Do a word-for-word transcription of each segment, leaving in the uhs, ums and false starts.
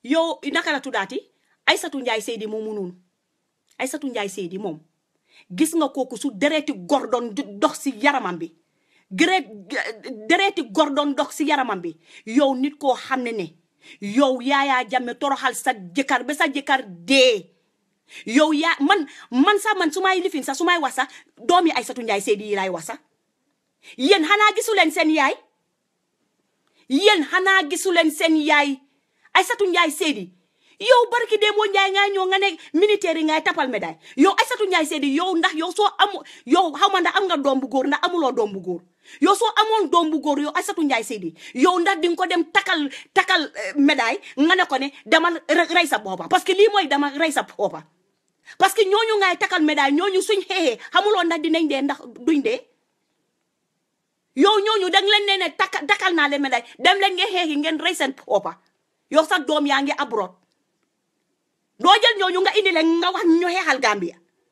yow naka la tuddaati Isatou Njie Saidy moomu noonu Isatou Njie Saidy moom gis nga kooku su dereeti gordon dox si yaramam bi gret dereeti gordon dox si yaramam bi yow nit koo xam ne ne yow Yahya Jammeh toroxal sa jëkkër ba sa jëkkër dee yow yaa man man sax man su may lifin sax su may wax sax doomi Isatou Njie Saidy yi lay wax sax yéen xanaa gisu leen seen yaay yéen xanaa gisu leen seen yaay Isatou Njie Saidy yow barki de mo Njie nga ñoo nga ne militaire ngay tapal médaille yow Isatou Njie Saidy yow ndax yow soo am yow xaw ma ndax am nga doom bu góor ndax amuloo doom bu góor yow soo amoon doom bu góor yow Isatou Njie Saidy yow ndax di nga ko dem takal takal médaille nga ne ko ne dama rey sa boppa parce que lii mooy dama rey sa boppa parce que ñooñu ngay takal médaille ñooñu suñ xeexee xamuloo ndax dinañ dee ndax duñ dee yow ñooñu dang leen ne ne takal takal naa leen médaille dem leen ngeen xeexi ngeen rey seen boppa yow sa doom yaa ngi abroad doo jël ñooñu nga indi leen nga wax ñu xeexal Gambia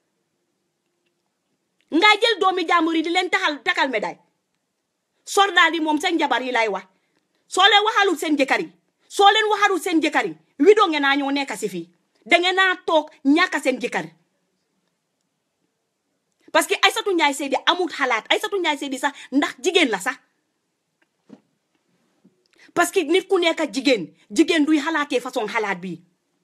nga jël doomi jàmbur yi di leen taxal takal médaille soldat yi moom seen jabar yi lay wax soo leen waxalul seen jëkkër yi soo leen waxalul seen jëkkër yi wido ngeen naa ñoo nekk si fii da ngeen naa toog ñàkk seen jëkkër parce que Isatou Njie Saidy amul xalaat Isatou Njie Saidy sax ndax jigéen la sax parce que nit ku nekk jigéen jigéen duy xalaatee façon xalaat bi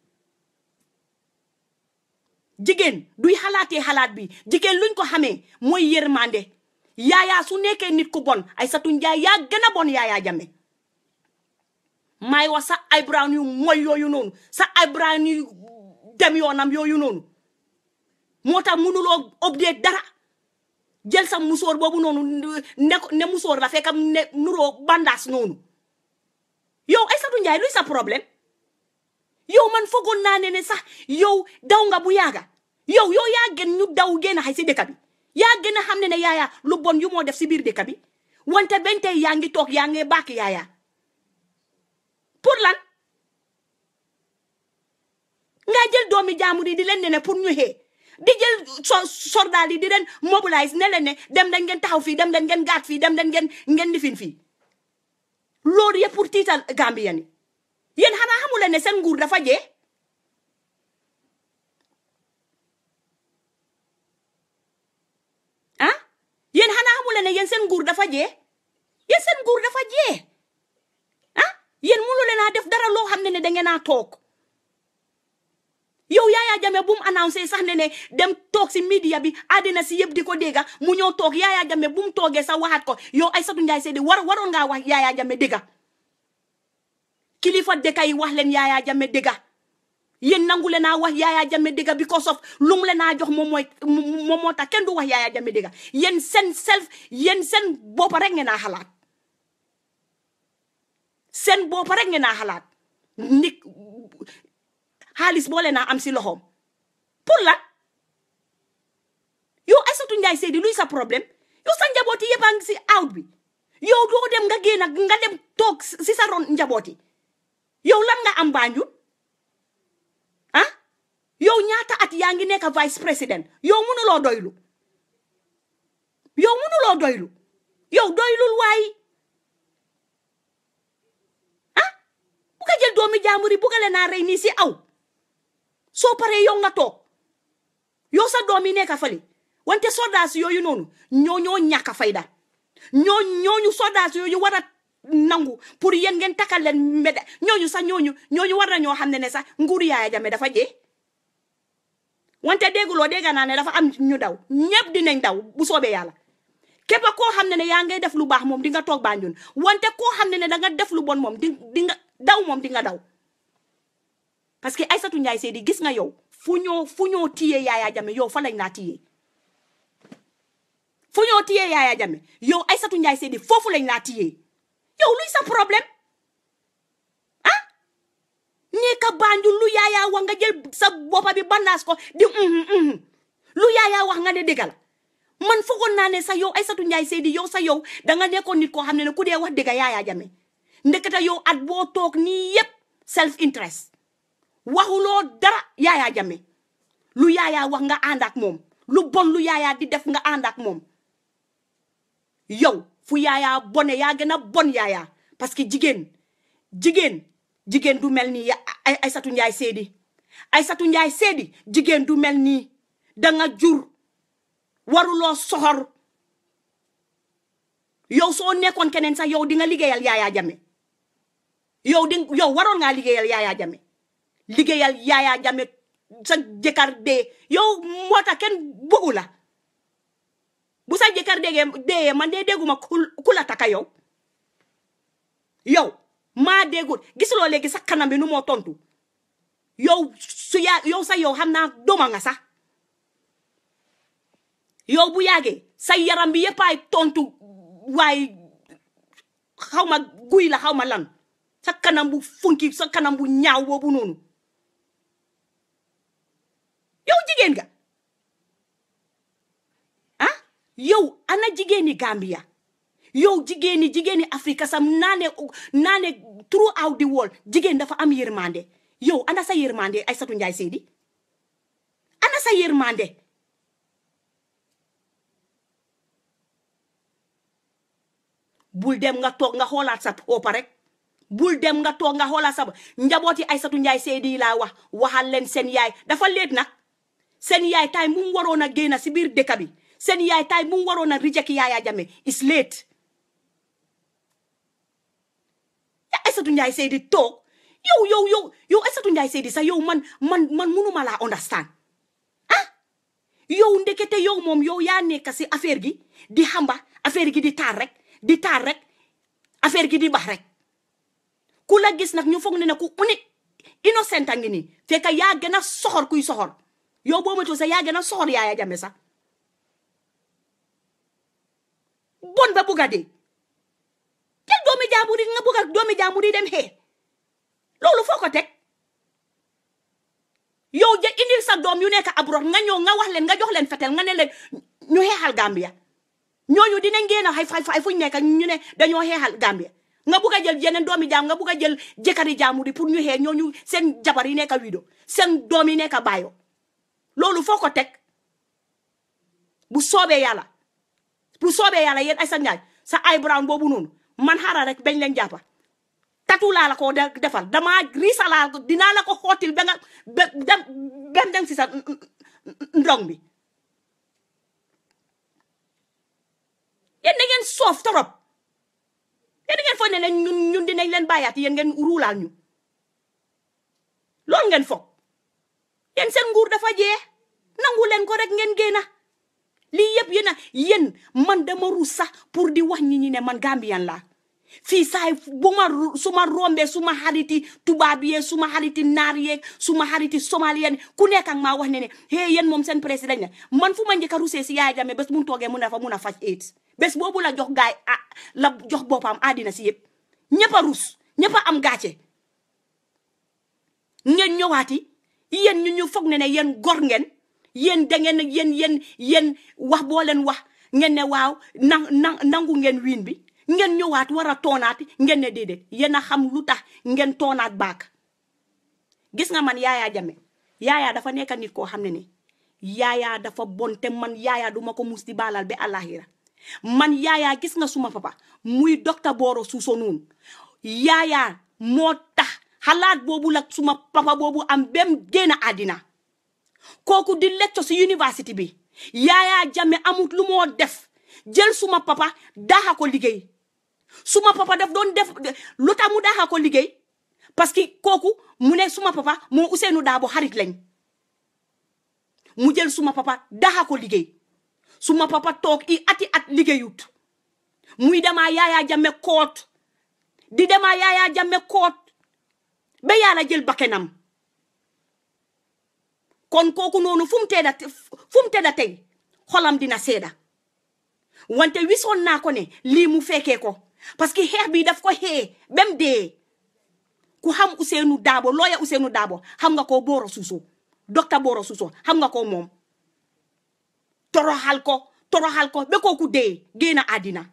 jigéen duy xalaatee xalaat bi jigéen luñ ko xamee mooy yërmande Yahya su nekkee nit ku bon Isatou Njie yaa gën a bon Yahya Jammeh may wax sa ay brown yu mooy yooyu noonu sa ay brown yu dem yoonam yooyu noonu moo tax mënuloo update dara jël sa musóor boobu noonu ne ne musóor la fekkam ne nuroo bandaas noonu yow Isatou Njie luy sa problème yow man foogoon naa ne ne sax yow daw nga bu yaaga yow yow yaa gën ñu daw génn xay si dëkk bi yaa gën a xam ne ne Yahya lu bon yu moo def si biir dëkk bi wante benn tey yaa ngi toog yaa ngi bàkk Yahya pour lan nga jël doomi jaamur yi di leen ne ne pour ñu xee di jël so soldat yi di leen mobilize ne leen ne dem leen ngeen taxaw fii dem leen ngeen gaat fii dem leen ngeen ngeen lifin fii loolu yëpp pour tiital Gambien yi yéen xanaa xamu leen ne seen nguur dafa jee ah yéen xanaa xamu leen ne yéen seen nguur dafa jee yéen seen nguur dafa jee ah yéen mënu leen a def dara loo xam ne ne da ngeen a toog yow Yahya Jammeh bu mu annoncé sax ne ne dem toog si media bi àddina si yëpp di ko dégga mu ñëw toog Yahya Jammeh bu mu toogee sax waxaat ko yow Isatou Njie Saidy war waroon ngaa wax Yahya Jammeh dégga kilifa dëkk yi wax leen Yahya Jammeh dégga yéen nangu leen a wax Yahya Jammeh dégga because of lu mu leen a jox moom mooy moom moo tax kenn du wax Yahya Jammeh dégga yéen seen self yéen seen bopp rek ngeen a xalaat seen bopp rek ngeen a xalaat nit xaalis boole naa am si loxoom pour la yow Isatou Njie Saidy luy sa problème yow sa njabooti yëpp a ngi si out bi yow doo dem nga génn nga dem toog si sa ron njabooti yow lan nga am Banjul ah yow ñaata at yaa ngi nekk vice président yow mënuloo doylu yow mënuloo doylu yow doylul waay ah bu ko jël doomi jaambur yi bu ko leen a rey nii si aw soo paree yow nga toog yow sa doom yi nekk fali wante soldat yooyu noonu ñoo ñoo ñàkk fayda ñoo ñooñu soldat yooyu war a nangu pour yéen ngeen takal leen médaille ñooñu sax ñooñu ñooñu war na ñoo xam ne ne sax nguuru Yahya Jammeh dafa jee wante dégguloo dégga naa ne dafa am ñu daw ñëpp dinañ daw bu soobee yàlla képp koo xam ne ne yaa ngay def lu baax moom di nga toog Banjul wante koo xam ne ne da nga def lu bon moom di di nga daw moom di nga daw parce que Isatou Njie Saidy gis nga yow fu ñoo fu ñoo tiyee Yahya Jammeh yow fa lañ laa tiyee fu ñoo tiyee Yahya Jammeh yow Isatou Njie Saidy foofu lañ laa tiyee yow luy sa problème ah nekk Banjul lu Yahya wax nga jël sa boppa bi bandaas ko di lu Yahya wax nga ne dëgg la man foogoon naa ne sa yow Isatou Njie Saidy yow sa yow danga nekkoon nit koo xam ne ne ku dee wax dëgg Yahya Jammeh ndekete yow at boo toog nii yépp self interest waxuloo dara Yahya Jammeh lu Yahya wax nga ànd ak moom lu bon lu Yahya di def nga ànd ak moom yow fu Yahya bone yaa gën a bon Yahya parce que jigéen jigéen jigéen du mel nii ay Isatou Njie Saidy Isatou Njie Saidy jigéen du mel nii danga jur waruloo soxor yow soo nekkoon keneen sax yow di nga liggéeyal Yahya Jammeh yow di yow waroon ngaa liggéeyal Yahya Jammeh liggéeyal Yahya Jammeh sa jëkkër dee yow moo tax kenn bëggu la bu sa jëkkër dee dee man dee dégguma ku la taka yow yow maa déggul gisuloo léegi sa kanam bi nu moo tontu yow su yaa yow sa yow xam naa doma nga sax yow bu yàggee sa yaram bi yëpp ay tontu waaye xaw ma guy la xaw ma lan sa kanam bu funki sa kanam bu ñaaw boobu noonu yow jigéen nga ah yow ana jigéeni Gambia yow jigéeni jigéeni Afrique sam naane naane throughout the world jigéen dafa am yërmande yow ana sa yërmande Isatou Njie Saidy ana sa yërmande bul dem nga toog nga xoolaat sa bopp rek bul dem nga toog nga xoolaat sa njabooti Isatou Njie Saidy laa wax waxal leen seen yaay dafa leet nag seen yaay tay mu mu waroon a génn si biir dëkk bi seen yaay tay mu mu waroon a reject Yahya Jammeh is late ya Isatou Njie Saidy toog yow yow yow yow Isatou Njie Saidy sax yow man man man munuma laa understand ah yow ndekete yow moom yow yaa nekk si affaire gi di xamba affaire gi di taar rek di taar rek affaire gi di bax rek ku la gis nag ñu foog ne ne ku uni innocent a ngi nii fekk yaa gën a soxor kuy soxor yow boo moytuwul sax yaa gën a soxor Yahya Jammeh sax bon ba bugga dee jël doomi jaambur yi nga bugga doomi jaambur yi dem xee loolu foo ko teg yow ja indil sa doom yu nekk abroad nga ñëw nga wax leen nga jox leen fetel nga ne leen ñu xeexal Gambia ñooñu dinañ génn ay fay fay fuñ nekk ñu ne dañoo xeexal Gambia nga bugg a jël yeneen doomi jaam nga bugg a jël jëkkëri jaamu di pour ñu xee ñooñu seen jabar yi nekk wido seen doom yi nekk baayo loolu foo ko teg bu soobee yàlla bu soobee yàlla yéen ay sa njaay sa ay brown boobu noonu man xaaral rek bañ leen jàppa tatu laa la ko defal damaa riisa laa dinaa la ko xootil ba nga dem dem dem si sa ndong bi yéen da ngeen soof torop yéen da ngeen foog ne leen ñun ñun dinañ leen bàyyaat yéen ngeen ruulaal ñu loolu ngeen foog yéen seen nguur dafa jee nangu leen ko rek ngeen génna lii yëpp yéen a yéen man dama ruus sax pour di wax ñi ñi ne man Gambian laa fii saay bu ma suma rombee suma xariti tubaab yee suma xariti naar yeeg suma xariti somalien ku nekk ak maa wax ne ne hey yéen moom seen président ne man fu ma njëkk a rusee si Yahya Jammeh bés mu toogee mun a fa mun a faj AIDS bés boobu la jox gaay ah la jox boppam àddina si yëpp ñëpp a rus ñëpp a am gàcce ngeen ñëwaati yéen ñu ñu foog ne ne yéen gor ngeen yéen da ngeen yéen yéen yéen wax boo leen wax ngeen ne waaw na na nangu ngeen wiin bi ngeen ñëwaat war a toonaat ngeen ne déedéet yéen a xam lu tax ngeen toonaat baak gis nga man Yahya Jammeh Yahya dafa nekk nit koo xam ne ne Yahya dafa bon te man Yahya duma ko mus di baalal ba àllaaxira man Yahya gis nga suma papa muy docteur Boro Suso noonu Yahya moo tax xalaat boobu la suma papa boobu am bem génn àddina kooku di lecture si university bi Yahya Jammeh amut lu moo def jël suma papa daaxa ko liggéey suma papa daf doon def lu tax mu daaxa ko liggéey parce que kooku mu ne suma papa moo Ousseynou Daabo xarit lañ mu jël suma papa daaxa ko liggéey suma papa toog i ati at liggéeyut muy demaa Yahya Jammeh koot di demaa Yahya Jammeh koot ba yàlla jël bakkenam kon kooku noonu fu mu tedda fu mu tedda tey xolam dina seeda wante wisoon naa ko ne lii mu fekkee ko parce que xeex bi daf ko xee bem dee ku xam Ousseynou Daabo looya Ousseynou Daabo xam nga ko Boro Suso docteur Boro Suso xam nga ko moom toroxal ko toroxal ko ba kooku dee génn àddina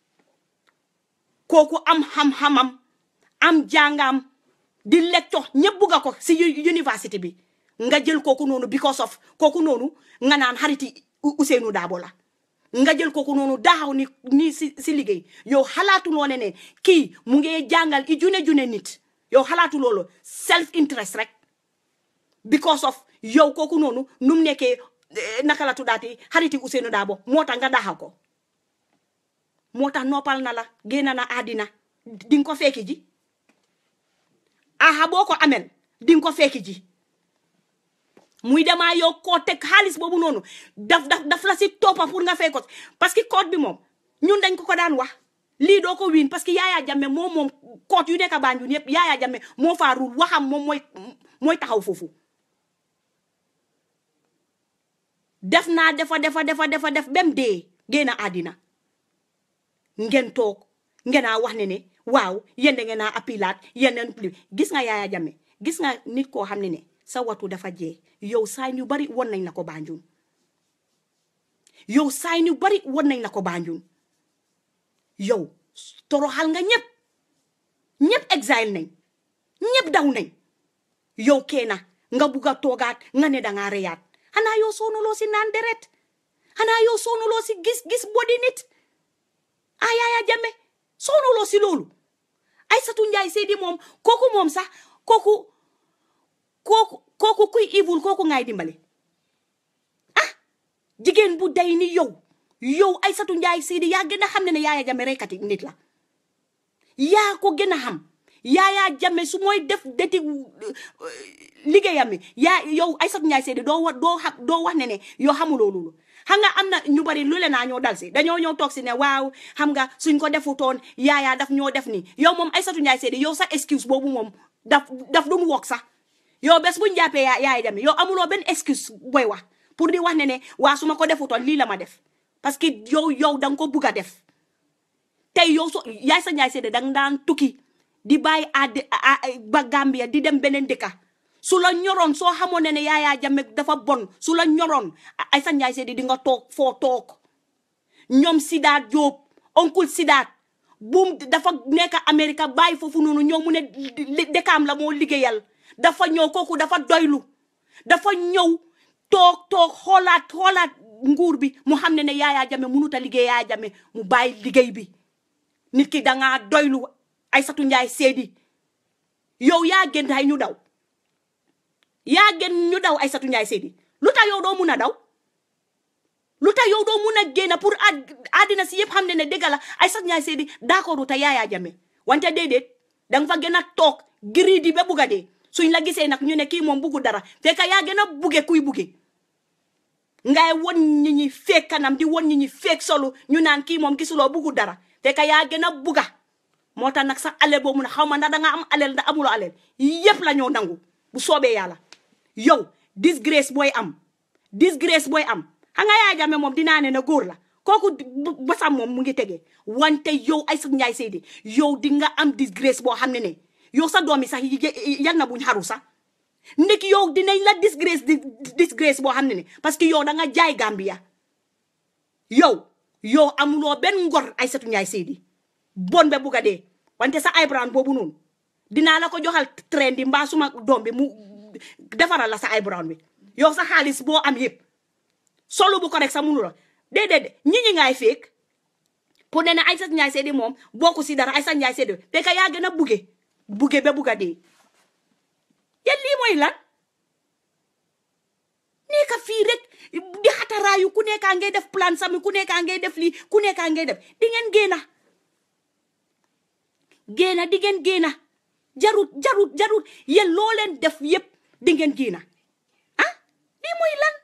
kooku am xam-xamam am jàngam di lecture ñëpp bugga ko si université bi nga jël kooku noonu because of kooku noonu nga naan xariti Ousseynou Daabo la nga jël kooku noonu daaxaw ni ni si si liggéey yow xalaatu noo ne ne kii mu ngi jàngal i june june nit yow xalaatu loolu self interest rek because of yow kooku noonu num nekkee naka la tuddaati xariti Ousainou Darboe moo tax nga daxa ko moo tax noppal na la génn na àddina di nga ko fekki ji aha boo ko amel di nga ko fekki ji muy demaa yow koo teg xaalis boobu noonu daf daf daf la si toppa pour nga fay ko parce que code bi moom ñun dañ ko ko daan wax lii doo ko wiin parce que Yahya Jammeh moom moom code yu nekk Banjul yëpp Yahya Jammeh moo faa rul waxam moom mooy mooy taxaw foofu def naa defa defa defa defa def bem dee génn àddina ngeen toog ngeen a wax ne ne waaw yéen ngeen a appilaat yéen gis nga Yahya Jammeh gis nga nit koo xam ne ne sa watu dafa jee yow saay ñu bari won nañ la ko Banjul yow saay ñu bari won nañ la ko Banjul yow toroxal nga ñëpp ñëpp exile nañ ñëpp daw nañ yow keena nga bugg a toogaat nga ne dangaa reyaat xanaa yow soonuloo si naan deret xanaa yow soonuloo si gis gis body nit ah Yahya Jammeh soonuloo si loolu Isatou Njie Saidy moom kooku moom sax kooku kooku kooku kuy evil kooku ngay dimbale ah jigéen bu day ni yow yow Isatou Njie Saidy yaa gën a xam ne ne Yahya Jammeh reykati nit la yaa ko gën a xam Yahya Jammeh su mooy def deti liggéeyam mi yaa yow Isatou Njie Saidy doo wax doo xam doo wax ne ne yow xamuloo loolu xam nga am na ñu bari lu le naa ñoo dal si dañoo ñëw toog si ne waaw xam nga suñ ko defutoon Yahya daf ñoo def ni yow moom Isatou Njie Saidy yow sa excuse boobu moom daf daf doon wokk sax yow bés buñ jàppee Yahya Jammeh yow amuloo benn excuse booy wax pour di wax ne ne waa su ma ko defutoon lii la ma def parce que yow yow da nga ko bugg a def tey yow so Isatou Njie Saidy da nga daan tukki di bàyyi à ba Gambia di dem beneen dëkka su la ñoroon soo xamoon ne ne Yahya Jammeh dafa bon su la ñoroon Isatou Njie Saidy di nga toog foo toog ñoom Sidaat Diop oncle Sidaat buum dafa nekk Amérique bàyyi foofu noonu ñoo mu ne dëkkaam la moo liggéeyal dafa ñëw kooku dafa doylu dafa ñëw toog toog xoolaat xoolaat nguur bi mu xam ne ne Yahya Jammeh mënut a liggéey Yahya Jammeh mu bàyyi liggéey bi nit ki dangaa doylu Isatou Njie Saidy yow yaa gën tay ñu daw yaa gën ñu daw Isatou Njie Saidy lu tax yow doo mun a daw lu tax yow doo mun a génn pour àddina si yëpp xam ne ne dëgg la Isatou Njie Saidy d'accord te Yahya Jammeh wante déedéet danga fa gën a toog giri di ba bugga dee suñ la gisee nag ñu ne kii moom buggu dara fekk yaa gën a bugge kuy bugge ngay won ñi ñi feek kanam di won ñi ñi feek solu ñu naan kii moom gisuloo buggu dara fekk yaa gën a bugga moo tax nag sax alel boobu na xaw ma ndax danga am alel ndax amuloo alel yépp la ñoo nangu bu soobee yàlla yow disgrace booy am disgrace booy am xam nga Yahya Jammeh moom dinaa ne na góor la kooku basam moom mu ngi tegee wante yow Isatou Njie Saidy yow di nga am disgrace boo xam ne ne yow sa doom yi sax yal na buñ xaru sax ndik yow dinañ la disgrace disgrace boo xam ne ne parce que yow da nga jaay Gambia yow yow amuloo benn ngor Isatou Njie Saidy bon be bugga dee wante sa eyebrow boobu noonu dinaa la ko joxal train di mbaa suma doom bi mu defaral la sa eyebrow bi yow sa xaalis boo am yëpp solo bu ko rek sa munu la déedéet ñi ñi ngay fekk pour ne ne Isatou Njie Saidy moom bokku si dara Isatou Njie Saidy fekk yaa gën a bugge bugge ba bugga dee yéen lii mooy lan nekka fii rek di xataraayu ku nekkaa ngay def plan sami ku nekkaa ngay def lii ku nekkaa ngay def di ngeen génna génna di ngeen génna jarut jarut jarut yéen loo leen def yépp di ngeen génna ah lii mooy lan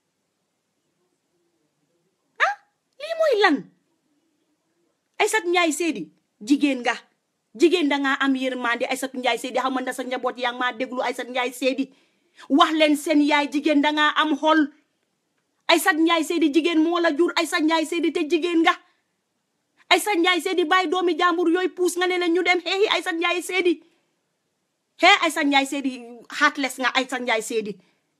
ah lii mooy lan Isatou Njie Saidy jigéen nga jigéen dangaa am yërmande Isatou Njie Saidy xam nga sa njaboot yaa ngi maa déglu Isatou Njie Saidy wax leen seen yaay jigéen dangaa am xol Isatou Njie Saidy jigéen moo la jur Isatou Njie Saidy te jigéen nga Isatou Njie Saidy bàyyi doomi jàmbur yooyu puus nga ne leen ñu dem xeexi Isatou Njie Saidy xee Isatou Njie Saidy heartless nga Isatou Njie Saidy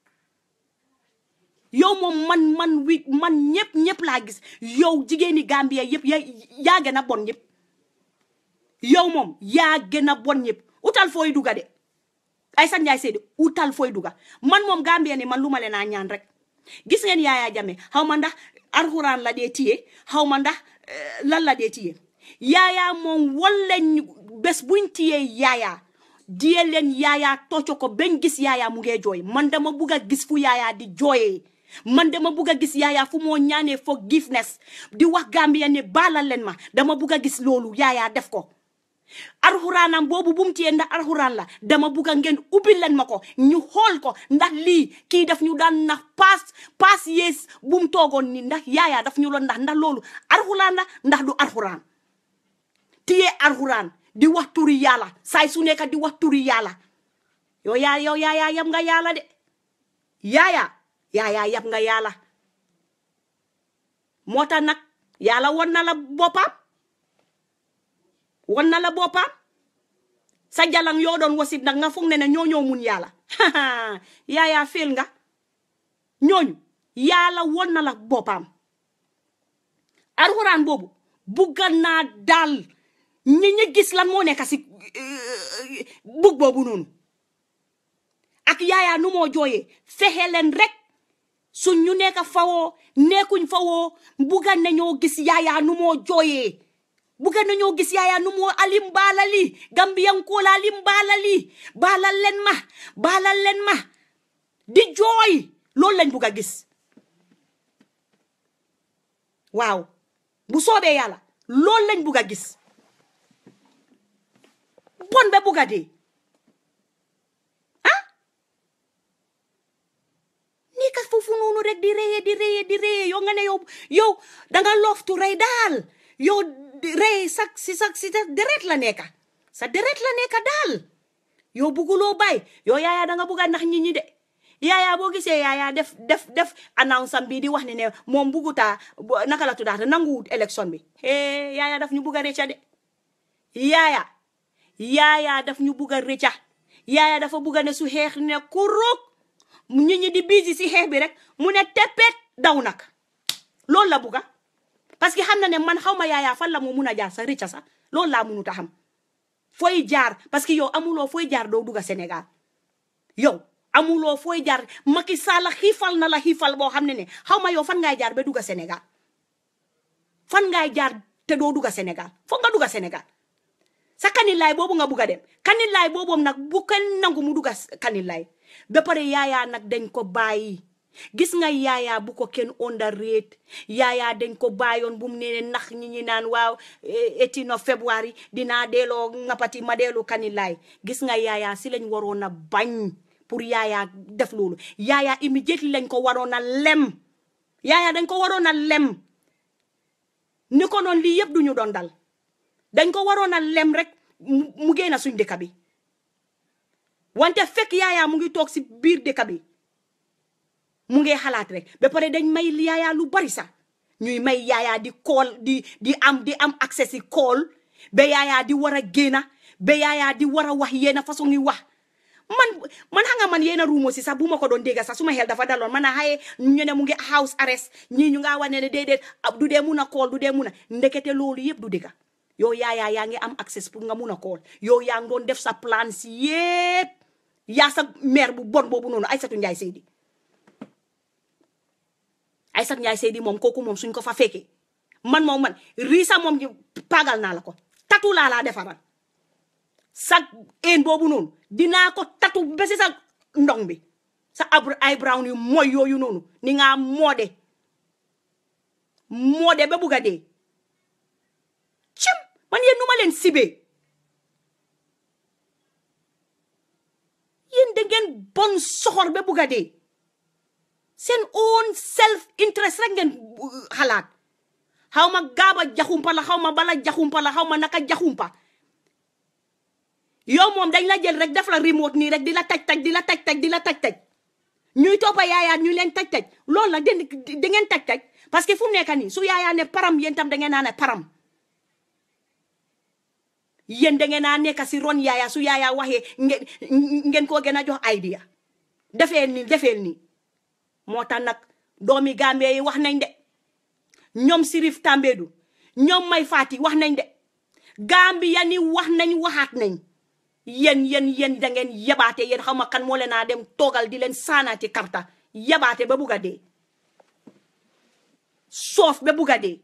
yow moom man man wi man ñëpp ñëpp laa gis yow jigéeni Gambia yëpp ya yaa gën a bon ñëpp yow moom yaa gën a bon ñëpp utal fooy duga de Isatou Njie Saidy utal fooy duga man moom Gambia ni man lu ma leen a ñaan rek gis ngeen Yahya Jammeh xaw ma ndax alxuraan la dee tiye xaw ma ndax lan la dee tiye Yahya moom wal leen bés buñ tiye Yahya diye leen Yahya tocco ko ben gis Yahya mu ngi jooy man dama bugg a gis fu Yahya di jooyee man dama bugg a gis Yahya fu moo ñaanee forgiveness di wax Gambia ne baalal leen ma dama bugg a gis loolu Yahya def ko alxuraanam boobu bu mu téye ndax alxuraan la dama bugg a ngeen ubbi leen ma ko ñu xool ko ndax lii kii daf ñu daan nax paas paas yees bu mu toogoon ni ndax Yahya daf ñu loon ndax ndax loolu alxuraan la ndax du alxuraan téye alxuraan di wax turi Yàlla saay su nekk di wax turi Yàlla yow yaa yow Yahya yab nga Yàlla de Yahya Yahya yab nga Yàlla moo tax nag Yàlla won na la boppam won na la boppam sa jalang yoo doon wasit nag nga foog ne ne ñoo ñoo mun Yàlla Yahya féel nga ñooñu Yàlla won na la boppam alxuraan boobu bugga naa daal ñi ñi gis lan moo nekk si bug boobu noonu ak Yahya nu moo jooyee fexe leen rek su ñu nekk fawoo nekkuñ fawoo bugga nañoo gis Yahya nu moo jooyee bugga nañoo gis Yahya nu moo alim baalali Gambian koola alim baalali baalal leen ma baalal leen ma di jooy loolu lañ bugga gis waaw bu soobee Yàlla loolu lañ bugga gis bon be bugga dee ah nii ka foofu noonu rek di reye di reye di reye yow nga ne yow yow danga loftu rey daal yow rey sa si sa si sa deret la nekka sa deret la nekka daal yow bugguloo bay yow Yahya danga bugga ndax nit ñi de Yahya boo gisee Yahya def def def annonce am bi di wax ne ne moom buggutaa naka la tuddaata nanguwut élection bi eh Yahya daf ñu bugga recca de Yahya Yahya daf ñu bugga recca Yahya dafa bugga ne su xeex ne kuruk nit ñi di busy si xeex bi rek mu ne teppet daw nag loolu la bugga parce que xam na ne man xaw ma Yahya fan la moo mun a jaar sa recca sax loolu laa mënut a xam fooy jaar parce que yow amuloo fooy jaar doo dugga Sénégal yow amuloo fooy jaar Macky Sall xiifal na la xiifal boo xam ne ne xaw ma yow fan ngay jaar ba dugga Sénégal fan ngay jaar te doo dugga Sénégal foog nga dugga Sénégal sa kanilaay boobu nga bugga dem kanilaay boobu nag bu kenn nangu mu dugga kanilaay ba pare Yahya nag dañ ko bàyyi gis nga Yahya bu ko kenn underrate Yahya dañ ko bàyyoon bu mu nee nax ñi ñi naan waaw eighteen of February dinaa delloo ngapati ma dellu kanilaay gis nga Yahya si lañ waroon a bañ pour Yahya def loolu Yahya immediately lañ ko waroon a lem Yahya dañ ko waroon a lem ni ko noon lii yëpp duñu doon dal dañ ko waroon a lem rek mu génn suñ dëkk bi wante fekk Yahya mu ngi toog si biir dëkk bi mu ngi xalaat rek ba pare dañ may Yahya lu bari sax ñuy may Yahya di call di di am di am accès si call ba Yahya di war a génn ba Yahya di war a wax yenn façon yi wax man man xam nga man yéena ruumo si sax bu ma ko doon dégga sax su ma xel dafa daloon man a xaye ñu ne mu ngi house arrest ñii ñu nga wane ne déedéet du dee mun a call du dee mun a ndekete loolu yëpp du dégga yow Yahya yaa ngi am accès pour nga mun a call yow yaa ngi doon def sa plan si yëpp yaa sa maire bu bon boobu noonu Isatou Njie Saidy Isatou Njie Saidy moom kooku moom suñ ko fa fekkee man moom man riisa moom ji pagal naa la ko tatu laa laa defaral sa een boobu noonu dinaa ko tatu ba si sa ndong bi sa abr ay brown yu mooy yooyu noonu ni nga moode moode ba bugga dee cim man yéen nu ma leen sibee yéen da ngeen bon soxor ba bugga dee seen own self interest rek ngeen xalaat xaw ma gaaba jaxumpa la xaw ma bala jaxumpa la xaw ma naka jaxumpa yow moom dañ la jël rek def la remote nii rek di la taj taj di la taj taj di la taj taj ñuy toppa Yahya ñu leen taj taj loolu la den da ngeen taj taj parce que fu mu nekk nii su Yahya ne param yéen tam da ngeen naa ne param yéen da ngeen naa nekk si ron Yahya su Yahya waxee ngeen ngeen koo gën a jox idea defeel nii defeel nii moo tax nag doomi Gambie yi wax nañ de ñoom Sirif Tambédou ñoom May Fati wax nañ de Gambia ni wax nañ waxaat nañ yen yen yen da ngeen yabaate yéen xaw ma kan moo leen a dem toogal di leen saanaati karta yabaate ba bugga dee soof ba bugga dee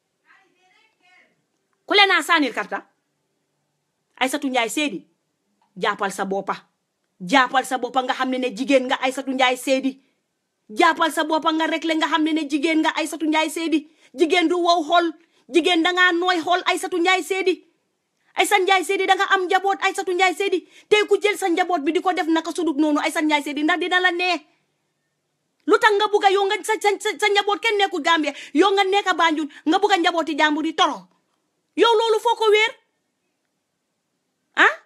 ku leen a saanil karta Isatou Njie Saidy jàppal sa boppa jàppal sa boppa nga xam ne ne jigéen nga Isatou Njie Saidy jàppal sa boppa nga rek le nga xam ne ne jigéen nga Isatou Njie Saidy jigéen du wow xool jigéen dangaa nooy xool Isatou Njie Saidy Isatou Njie Saidy danga am njaboot Isatou Njie Saidy tey ku jël sa njaboot bi di ko def naka sudut noonu Isatou Njie Saidy ndax dina la nee lu tax nga bugga yow nga sa sa sa njaboot kenn nekkul Gambia yow nga nekk Banjul nga bugga njabooti jàmbur di toro yow loolu foo ko wéer ah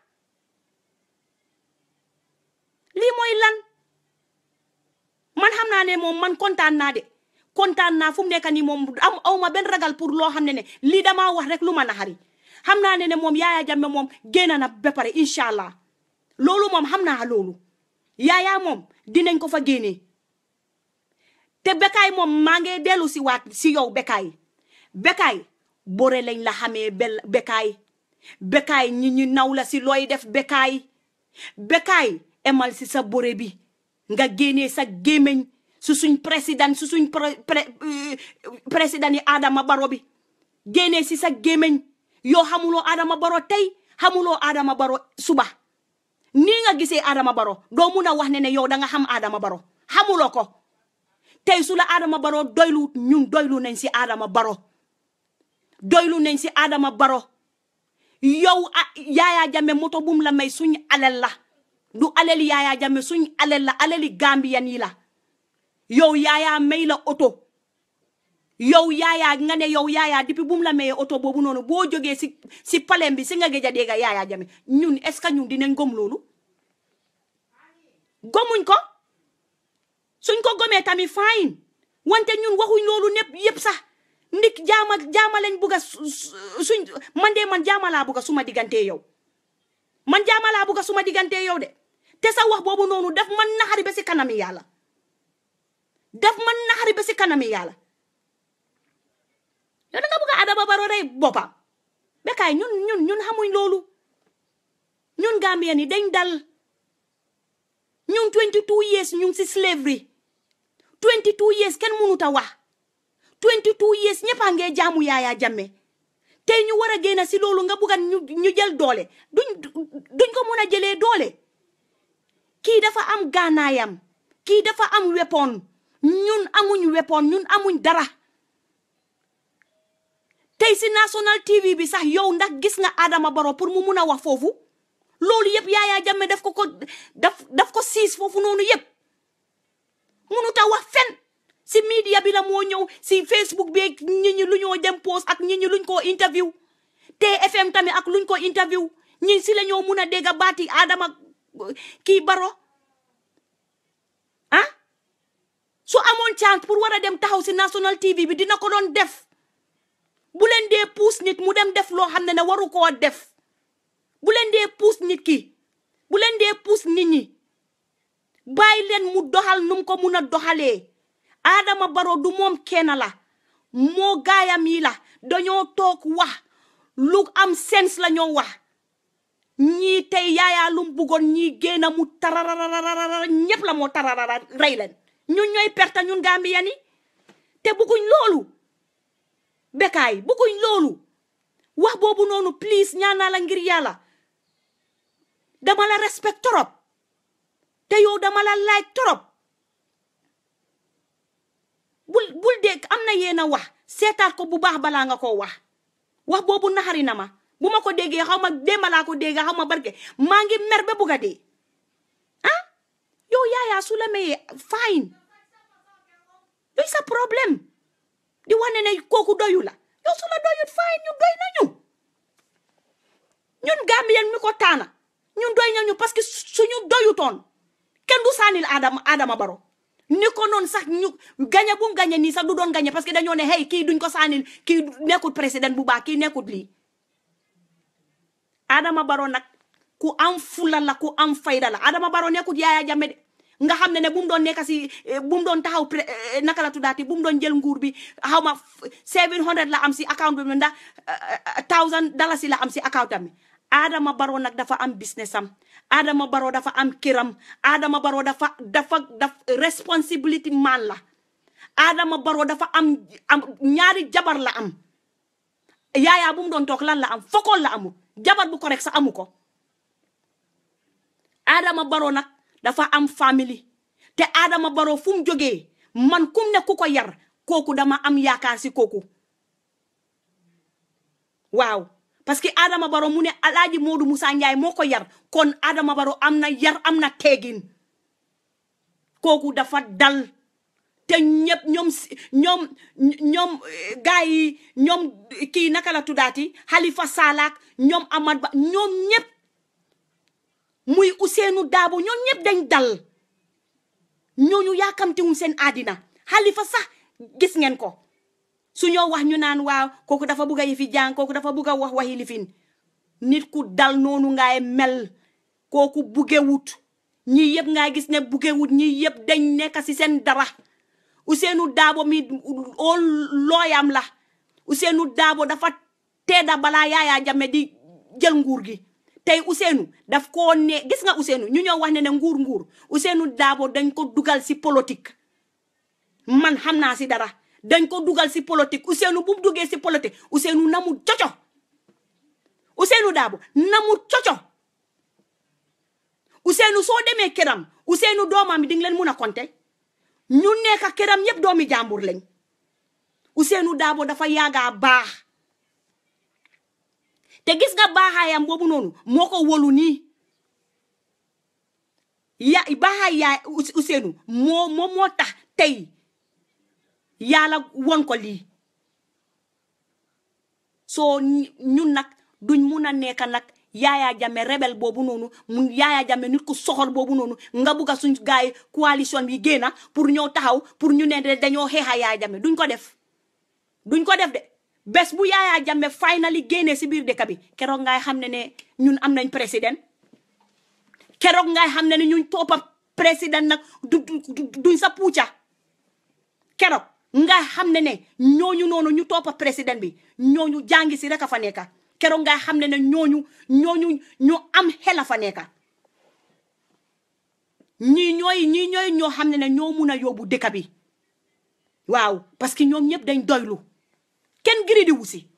lii mooy lan man xam naa ne moom man kontaan naa de kontaan naa fu mu nekk nii moom am aw ma benn ragal pour loo xam ne ne lii damaa wax rek lu ma naxari xam naa ne ne moom Yahya Jammeh moom génn na ba pare incha allah loolu moom xam naa loolu Yahya moom dinañ ko fa génnee te Bekai moom maa ngi dellu si waat si yow Bekai Bekai bore lañ la xamee bel Bekai Bekai ñi ñu naw la si looy def Bekai Bekai emal si sa bore bi nga génnee sa gémmiñ su suñ président su suñ président yi Adama Barrow bi génnee si sa gémmiñ yoo xamuloo Adama Barrow tey xamuloo Adama Barrow suba nii nga gisee Adama Barrow doo mun a wax ne ne yow danga xam Adama Barrow xamuloo ko tey su la Adama Barrow doylu ñun doylu nañ si Adama Barrow doylu nañ si Adama Barrow yow Yahya Jammeh moto bum la may suñ alal la du alali Yahya Jammeh suñ alal la alali Gambian yi la yow Yahya may la oto yow Yahya nga ne yow Yahya depuis bum la mayee oto boobu noonu boo jógee si si palem bi si nga géej a dégg Yahya Jammeh ñun est-ce que ñun dinañ gom loolu gomuñ ko suñ ko gomee tamit fine wante ñun waxuñ loolu népp yëpp sax ndik jaama jaama lañ bugga suñ man de man jaama laa bugga suma diggante yow man jaama laa bugga suma diggante yow de te sa wax boobu noonu daf man naxari ba si kanami yàlla daf man naxari ba si kanami yàlla yow da nga bugga Adama Barrow rey boppam Bekai ñun ñun ñun xamuñ loolu ñun Gambien yi dañ dal ñun twenty-two years ñu si slavery twenty-two years kenn mënut a wax twenty-two years ñëpp a ngee jaamu Yahya Jammeh tey ñu war a génn si loolu nga bugga ñu ñu jël doole duñ duñ ko mën a jëlee doole kii dafa am gaanaayam kii dafa am weapon ñun amuñ weapon ñun amuñ dara tey si national T V bi sax yow ndax gis nga Adama Barrow pour mu mun a wax foofu loolu yëpp Yahya Jammeh daf ko ko daf daf ko siis foofu noonu yëpp mënut a wax fen si media bi la moo ñëw si Facebook bi ak ñi ñi lu ñoo dem post ak ñi ñi luñ ko interview T F M tamit ak luñ ko interview ñi si la ñoo mun a dégg baati Adama kii Barrow ah su amoon chance pour war a dem taxaw si national T V bi dina ko doon def bu leen dee puus nit mu dem def loo xam ne ne waru koo def bu leen dee puus nit ki bu leen dee puus nit ñi bàyyi leen mu doxal num ko mun a doxalee Adama Barrow du moom kenn la moo gaayam yi la dañoo toog wax lu am sens la ñoo wax ñii tey Yahya lu mu bëggoon ñii génn mu tararararara ñëpp la moo tararara rey leen ñun ñooy perte ñun Gambien yi te bëgguñ loolu Bekai bëgguñ loolu wax boobu noonu please ñaan naa la ngir yàlla dama la respect trop te yow dama la like trop bul bul dégg am na yéen a wax seetaat ko bu baax balaa nga koo wax wax boobu naxari na ma bu ma ko déggee xaw ma démba laa ko déggee xaw ma barke maa ngi mer ba bugg a dee ah yow Yahya su la mayee fine luy sa problème di wane ne kooku doyu la yow su la doyut fine ñu doy nañu ñun Gambien mi ko taana ñun doy nañu parce que suñu doyutoon kenn du saanil Adama Adama Barrow ni ko noonu sax ñu gañe bu mu gañe nii sax du doon gañe parce que dañoo ne hey kii duñ ko saanil kii nekkul président bu baax kii nekkul lii Adama Barrow nag ku am fula la ku am fayda la Adama Barrow nekkul Yahya Jammeh de nga xam ne ne bu mu doon nekk si bu mu doon taxaw naka la tuddaati bu mu doon jël nguur bi xaw ma seven hundred la am si account bi ndax thousand dalasi la am si account am Adama Barrow nag dafa am business am Adama Barrow dafa am kiram Adama Barrow dafa dafa daf responsibility man la Adama Barrow dafa am am ñaari jabar la am Yahya bu mu doon toog lan la am fokkoon la amul jabar bu ko rek sa amu ko Adama Barrow nag dafa am famille te Adama Barrow fu mu jógee man kum ne ku ko yar kooku dama am yaakaar si kooku waaw parce que Adama Barrow mu ne Alaaji Modou Moussa Njie moo ko yar kon Adama Barrow am na yar am na teegin kooku dafa dal te ñëpp ñoom ñoom ñoom gars yi ñoom kii naka la tuddaati Halifa Sallah ñoom Amad Ba ñoom ñëpp muy Ousseynou Dabo ñoom ñëpp dañ dal ñooñu yaakamtiwuñ seen àddina Halifa sax gis ngeen ko su ñoo wax ñu naan waaw kooku dafa bugg a yi fi jàng kooku dafa bugg a wax waxi lifin nit ku dal noonu ngay mel kooku buggewut ñi yëpp ngay gis ne buggewut ñi yëpp dañ nekk si seen dara Ousseynou Dabo mi ol looyam la Ousseynou Dabo dafa teeda balaa Yahya Jammeh di jël nguur gi tey Ousseynou daf koo ne gis nga Ousseynou ñu ñoo wax ne ne nguur nguur Ousseynou Dabo dañ ko dugal si politique man xam naa si dara dañ ko dugal si politique Ousseynou bu mu duggee si politique Ousseynou namu coco Ousseynou Dabo namu coco Ousseynou soo demee këram Ousseynou doomam bi di nga leen mun a compter ñu nekk këram yëpp doomi jàmbur lañ Ousseynou Dabo dafa yaaga baax te gis nga baaxaayam boobu noonu moo ko wolu nii ya baaxaay yaay Ousseynou moo moo moo tax tey yàlla won ko lii soo ñun nag duñ mun a nekk nag Yahya Jammeh rebel boobu noonu mun Yahya Jammeh nit ku soxor boobu noonu nga bugg a suñ gaay coalition bi génna pour ñëw taxaw pour ñu ne dañoo xeexa Yahya Jammeh duñ ko def duñ ko def de bés bu Yahya Jammeh finally génnee si biir dëkk bi keroog ngay xam ne ne ñun am nañ président keroog ngay xam ne ne ñun toppa président nag du duñ sa puuca keroog ngay xam ne ne ñooñu noonu ñu toppa président bi ñooñu jàngi si rek a fa nekka keroog ngay xam ne ne ñooñu ñooñu ñu am xel a fa nekka ñii ñooy ñii ñooy ñoo xam ne ne ñoo mun a yóbbu dëkk bi waaw parce que ñoom ñëpp dañ doylu kenn giridi wu si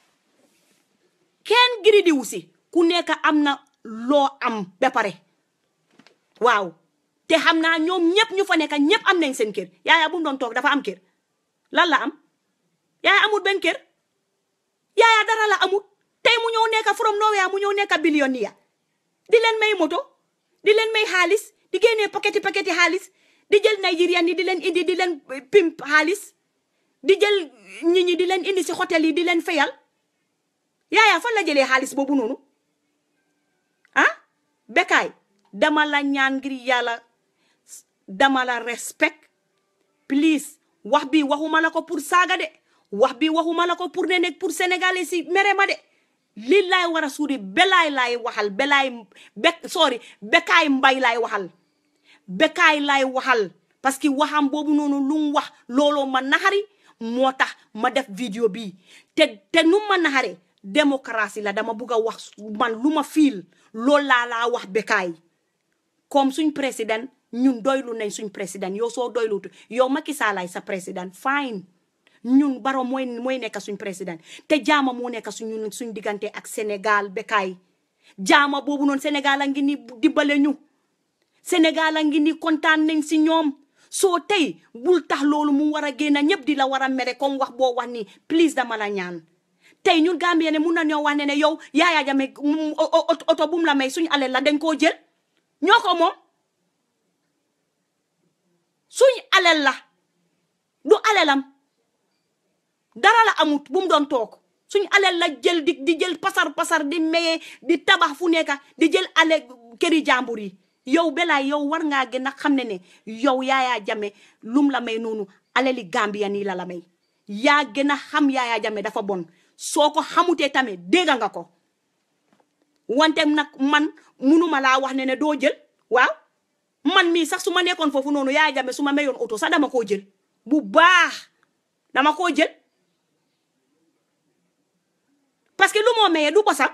kenn giridi wu si ku nekk am na loo am ba pare waaw te xam naa ñoom ñëpp ñu fa nekk ñëpp am nañ seen kër Yahya bu mu doon toog dafa am kër lan la am Yahya amul benn kër Yahya dara la amul tey mu ñëw nekk from nowhere mu ñëw nekk billionaire di leen may moto di leen may xaalis di génnee paketi paketi xaalis di jël Nigerian yi di leen indi di leen pimp xaalis di jël nit ñi di leen indi si hôtel yi di leen fayal Yahya fan la jëlee xaalis boobu noonu ah Bekai dama la ñaan ngir yàlla dama la respect please wax bi waxuma la ko pour saaga de wax bi waxuma la ko pour ne nekk pour sénégalais si mere ma de lii laay war a suudi belaay laay waxal belaay bek sorry Bekai Mbye laay waxal Bekai laay waxal parce que waxam boobu noonu lu mu wax looloo ma naxari moo tax ma def vidéo bi te te nu ma naxare démocratie la dama bugg a wax man lu ma fiil loolu laa laa wax Bekai comme suñ président ñun doylu nañ suñ président yow soo doylutu yow Macky Sall sa président fine ñun Barrow mooy mooy nekk suñ président te jaama moo nekk suñ suñ diggante ak Sénégal Bekai jaama boobu noonu Sénégal a ngi ni dimbale ñu Sénégal a ngi ni kontaan nañ si ñoom soo tey bul tax loolu mu war a génn ñëpp di la war a mere comme wax boo wax ni please dama la ñaan tey ñun Gambia ne mun na ñoo wax ne ne yow Yahya Jammeh oto bu mu la may suñ alal la dañ koo jël ñoo ko moom suñ alal la du alalam dara la amut bu mu doon toog suñ alal la jël di di jël pasar pasar di maye di tabax fu nekk di jël ale këri jàmbur yi yow Belaay yow war ngaa gën a xam ne ne yow Yahya Jammeh lum la may noonu alali Gambia nii la la may yaa gën a xam Yahya Jammeh dafa bon soo ko xamutee tamit dégg nga ko wante nag man munuma laa wax ne ne doo jël waaw man mii sax su ma nekkoon foofu noonu Yahya Jammeh su ma mayoon oto sax dama koo jël bu baax dama koo jël parce que lu moo mayee du bosam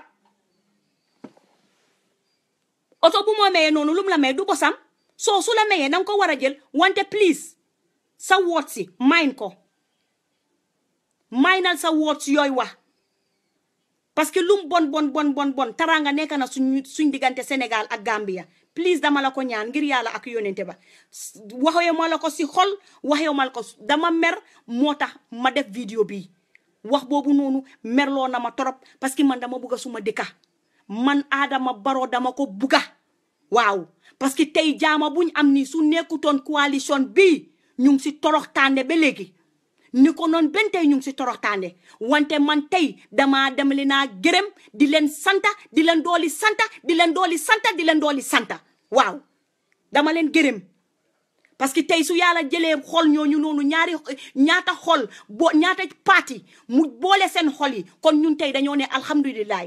oto bu moo mayee noonu lu mu la may du bosam soo su la mayee danga ko war a jël wante please sa woot si mayn ko maynal sa woot si yooyu wax parce que lum bon bon bon bon bon taranga nekk na suñ suñ diggante Sénégal ak Gambia please dama la ko ñaan ngir yàlla ak yonente ba waxee ma la ko si xol waxee ma la ko dama mer moo tax ma def vidéo bi wax boobu noonu merloo na ma torop parce que man dama bugga suma dëkka man Adama Barrow dama ko bugga waaw parce que tey jaama buñ am ni su nekkutoon coalition bi ñu ngi si toroxtaande ba léegi ni ko noon ben tey ñu ngi si toroxtaande wante man tey dama dem li naa gërëm di leen santa di leen dooli santa di leen dooli santa di leen dooli santa waaw dama leen gërëm parce que tey su yàlla jëlee xol ñooñu noonu ñaari ñaata xol bo ñaata parti mu boole seen xol yi kon ñun tey dañoo ne alhamdulilah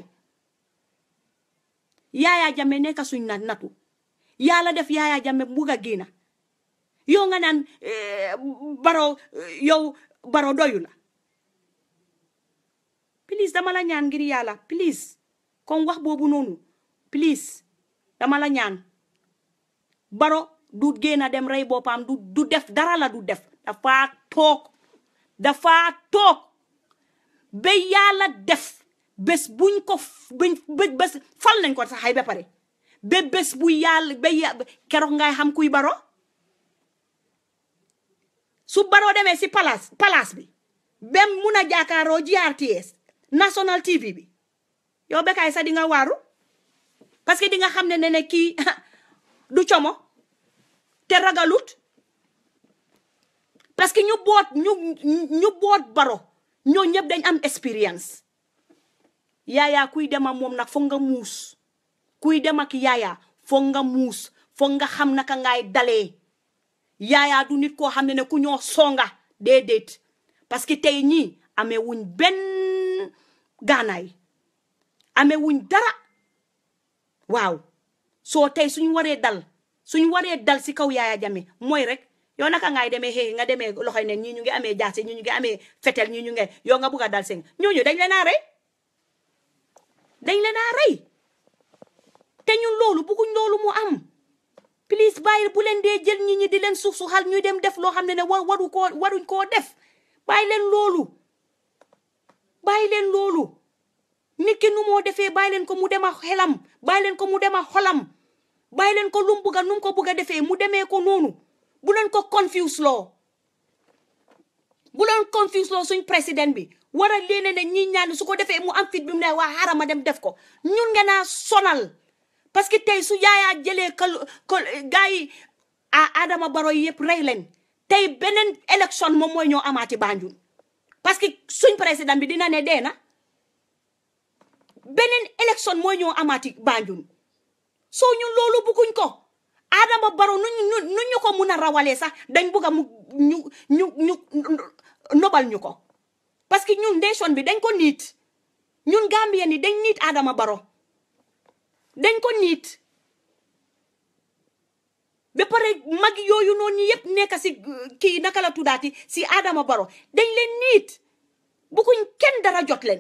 Yahya Jammeh nekka suñ na natu yàlla def Yahya Jammeh bugg a génna yow nga naan Barrow yow Barrow doyu la please dama la ñaan ngir yàlla please comme wax boobu noonu please dama la ñaan Barrow du génna dem rey boppam du du def dara la du def dafa toog dafa toog ba yàlla def bés buñ ko buñ bés fal nañ ko sax ay ba pare ba bés bu yàlla ba keroog ngay xam kuy Barrow su Barrow demee si palace palace bi bem mun a jàkkaaroo G R T S national T V bi yow Bekai sax di nga waaru parce que di nga xam ne ne ne kii du como te ragalut parce que ñu boot ñu ñu boot Barrow ñoo ñëpp dañ am expérience Yahya kuy dem ak moom nag foog nga muus kuy dem ak Yahya foog nga muus foog nga xam naka ngay dalee Yahya du nit koo xam ne ne ku ñoo songa déedéet parce que tey ñii amee wuñ benn gaanaay amee wuñ dara waaw soo tey suñ waree dal suñ waree dal si kaw Yahya Jammeh mooy rek yow naka ngay demee xëy nga demee loxoy ne ñii ñu ngi amee jaase ñii ñu ngi amee fetel ñii ñu ngi yow nga bugg a dal seen ñooñu dañ leen a rey dañ leen a rey te ñun loolu bugguñ loolu mu am please bàyyi bu leen dee jël ñi ñi di leen suuf su xal ñuy dem def loo xam ne ne wa waru koo waruñ koo def bàyyi leen loolu bàyyi leen loolu nit ki nu moo defee bàyyi leen ko mu dem a xelam bàyyi leen ko mu dem a xolam bàyyi leen ko lu mu bugga nu mu ko bugga defee mu demee ko noonu bu leen ko confuse loo bu leen confuse loo suñ président bi war a leen ne ñi ñaan su ko defee mu am fit bi mu ne waa xaaral ma dem def ko ñun ngeen a sonal parce que tey su Yahya jëlee kal kal gars yi a Adama Barrow yëpp rey leen tey beneen élection moom mooy ñoo amaati Banjul parce que suñ président bi dina ne dee na beneen élection mooy ñoo amaati Banjul soo ñun loolu bugguñ ko Adama Barrow nu ñu nu ñu ko mun a rawalee sax dañ bugg a mu ñu ñu ñu nobal ñu ko parce que ñun nation bi dañ ko niit ñun Gambien ni dañ niit Adama Barrow dañ ko niit ba pare mag yooyu noonu yëpp nekk si kii naka la tuddaati si Adama Barrow dañ leen niit bugguñ kenn dara jot leen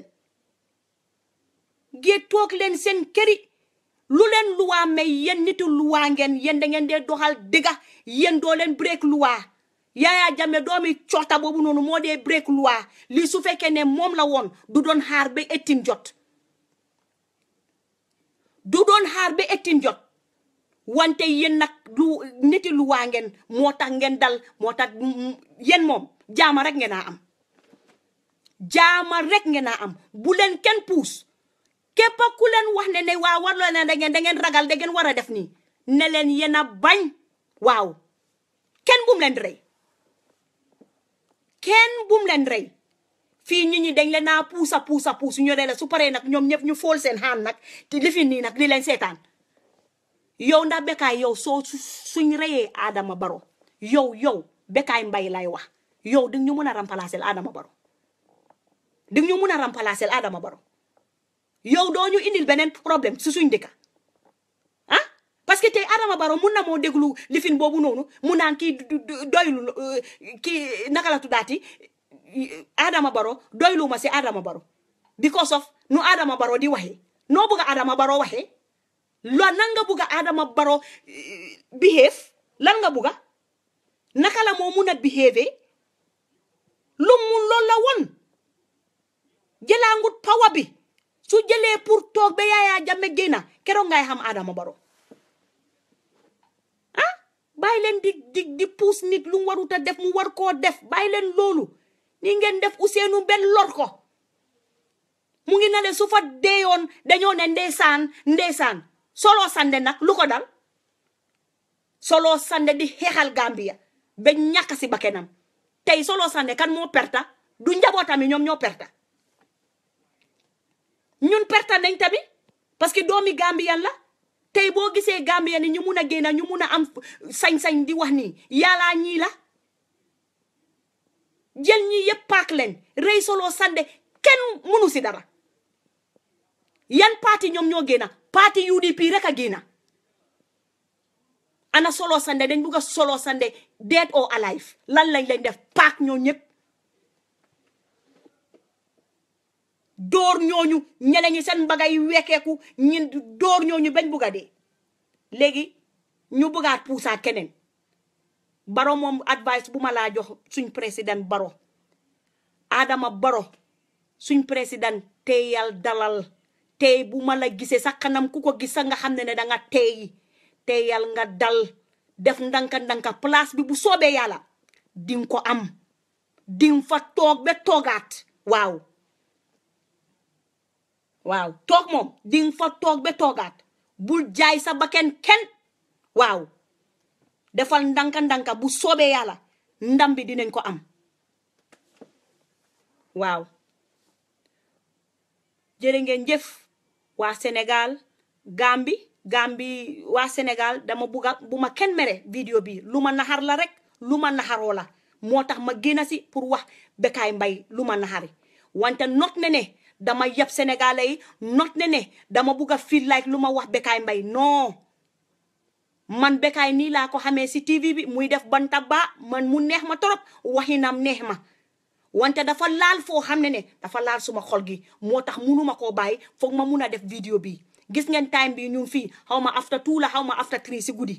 gée toog leen seen këri lu leen luwaa may yéen nitu luwaa ngeen yéen da ngeen dee doxal dëgga yéen doo leen break luwaa Yahya Jammeh doomi coota boobu noonu moo dee break luwaa lii su fekkee ne moom la woon du doon xaar ba eighteen jot du doon xaar ba eighteen jot wante yéen nag lu niti luwaa ngeen moo tax ngeen dal moo tax yéen moom jaama rek ngeen a am jaama rek ngeen a am bu leen kenn puus képp ku leen wax ne ne waaw war na da ngeen da ngeen ragal da ngeen war a def nii ne leen yéen a bañ waaw kenn bum leen rey kenn bum leen rey fii nit ñi dañ leen a puusa puusa puus ñu ne la su paree nag ñoom ñëpp ñu fool seen xaan nag te li fi nii nag li leen seetaan yow ndax Bekai yow soo suñ reyee Adama Barrow yow yow Bekai Mbye lay wax yow di ñu mën a remplacer Adama Barrow di ñu mën a remplacer Adama Barrow yow doo ñu indil beneen problème su suñ dëkka ah parce que tey Adama Barrow mun na moo déglu lifin boobu noonu mu naan kii doylu kii naka la tuddaati Adama Barrow doylu ma si Adama Barrow because of nu Adama Barrow di waxee noo bëgg Adama Barrow waxee lo nan nga bëgg Adama Barrow behave lan nga bëgg naka la moo mun a behave lu mu loolu la woon jëlaangut power bi su jëlee pour toog ba Yahya Jammeh génna keroog ngay xam Adama Barrow bàyyi leen di di di puus nit lu mu warut a def mu war koo def bàyyi leen loolu ni ngeen def Ousseynou benn lor ko mu ngi na le su fa deeyoon dañoo ne ndeysaan ndeysaan solo sande nag lu ko dal solo sande di xeexal Gambia ba ñàkk si bakkenam tey solo sande kan moo perta du njabootami ñoom ñoo perta ñun perta nañ tamit parce que doomi Gambian la tey boo gisee Gambien ni ñu mun a génn ñu mun a am sañ-sañ di wax nii yàllaa ñii la jël ñi yëpp paak leen rey solo sande kenn munu si dara yan parti ñoom ñoo génn parti U D P rek a génn ana solo sande dañ bugg a solo sande dead or alive lan lañ leen def paak ñoo ñëpp door ñooñu ñeneen ñi seen mbagay wekkeeku ñin door ñooñu bañ bugg a dee léegi ñu buggaat puusaat keneen Baro moom advice bu ma laa jox suñ président Baro Adama Baro suñ président teeyal dalal tey bu ma la gisee sa kanam ku ko gis sa nga xam ne ne danga teey teeyal nga dal def ndanka ndanka place bi bu soobee yàlla ding ko am ding fa toog ba toogaat waaw waaw toog moom ding fa toog ba toogaat bul jaay sa bakken kenn waaw defal ndanka ndanka bu soobee yàlla ndam bi dinañ ko am waaw jërë ngeen jëf waa Sénégal Gambi Gambi waa Sénégal dama bugga bu ma kenn mere vidéo bi lu ma naxar la rek lu ma naxaroo la moo tax ma génn si pour wax Bekai Mbye lu ma naxari wante not ne ne dama yab Sénégalais yi not ne ne dama bugga feel like lu ma wax Bekai Mbye non man Bekai nii laa ko xamee si T V bi muy def banta ba man mu neex ma torop waxinam neex ma wante dafa laal foo xam ne ne dafa laal suma xol gi moo tax munuma koo bàyyi foog ma mun a def vidéo bi gis ngeen time bi ñun fii xaw ma after two la xaw ma after three si guddi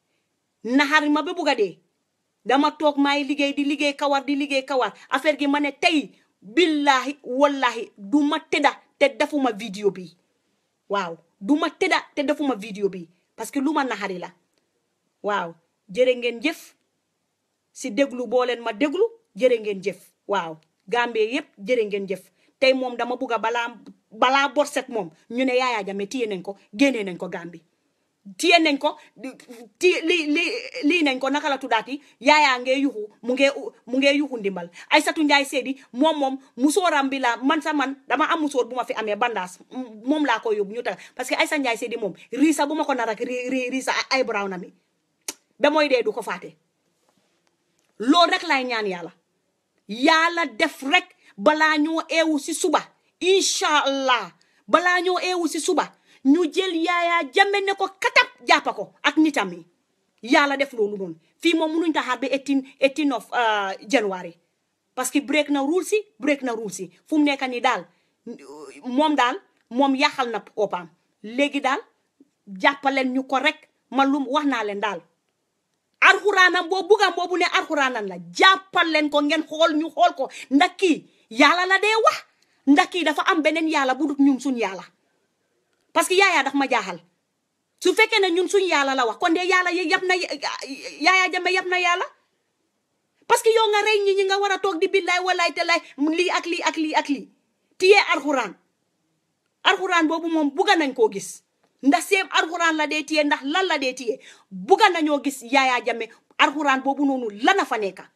naxari ma ba bugg a dee dama toog maay liggéey di liggéey kawar di liggéey kawar affaire gi ma ne tey billahi wallahi du ma tëdda te defuma vidéo bi waaw du ma tëdda te defuma vidéo bi parce que lu ma naxari la waaw jërë ngeen jëf si déglu boo leen ma déglu jërë ngeen jëf waaw Gambie yëpp jërë ngeen jëf tey moom dama bugg a balaa balaa borset moom ñu ne Yahya Jammeh téye nañ ko génnee nañ ko Gambie téye nañ ko ti li li lii nañ ko naka la tuddaati Yahya ngee yuxu mu ngee mu ngee yuxu ndimbal Isatou Njie Saidy moom moom musóoram bi la man sa man dama am musóor bu ma fi amee bandaas moom laa ko yóbbu ñu tax parce que Isatou Njie Saidy moom riisa bu ma ko nar ak riisa ay brown na mi ba mooy dee du ko faate loolu rek laay ñaan yàlla yàlla def rek balaa ñoo eewu si suba incha allah balaa ñoo eewu si suba ñu jël Yahya Jammeh ne ko katab jàppa ko ak nitam yi yàlla def loolu noonu fii moom munuñ taxaar ba eighteen eighteen of January parce que break na rule si break na rule si fu mu nekk nii daal moom daal moom yàqal na opam léegi daal jàppaleen ñu ko rek man lu wax naa leen daal arxuraanam boo bugam boobu ne arxuraanam la jàppal leen ko ngeen xool ñu xool ko ndax kii yàlla la dee wax ndax kii dafa am beneen yàlla bu dut ñun suñ yàlla parce que Yahya daf ma jaaxal su fekkee ne ñun suñ yàlla la wax kon de yàlla yab na Yahya Jammeh yab na yàlla parce que yow nga rey ñi ñi nga war a toog di billaay wallaay te lay lii ak lii ak lii ak lii tiyee arxuraan arxuraan boobu moom bugga nañ koo gis ndax seeb arxuraan la dee tiye ndax lan la dee tiye bugga nañoo gis Yahya Jammeh arxuraan boobu noonu lana fa nekka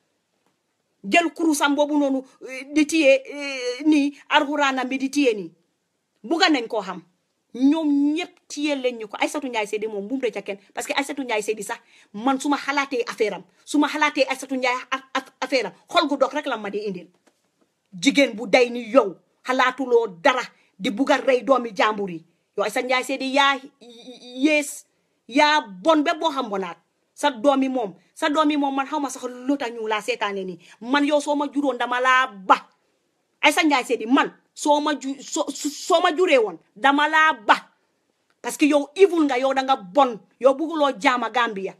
jël kurusam boobu noonu di tiye nii arxuraanam bi di tiye nii bugga nañ koo xam ñoom ñëpp tiye leen ñu ko Isatou Njie Saidy moom bu mu rëcc kenn parce que Isatou Njie Saidy sax man su ma xalaatee affaire am su ma xalaatee Isatou Njie affaire am xol gu dog rek la ma di indil jigéen bu day ni yow xalaatuloo dara di bugga rey doomi jàmbur yi yow Isatou Njie Saidy yaa yées yaa bon ba boo xam bonaat sa doomi moom sa doomi moom man xaw ma sax lu tax ñu laa seetaane nii man yow soo ma juróon dama laa ba Isatou Njie Saidy man soo ma ju soo soo ma juree woon dama laa ba parce que yow evil nga yow da nga bon yow bugguloo jaama Gambia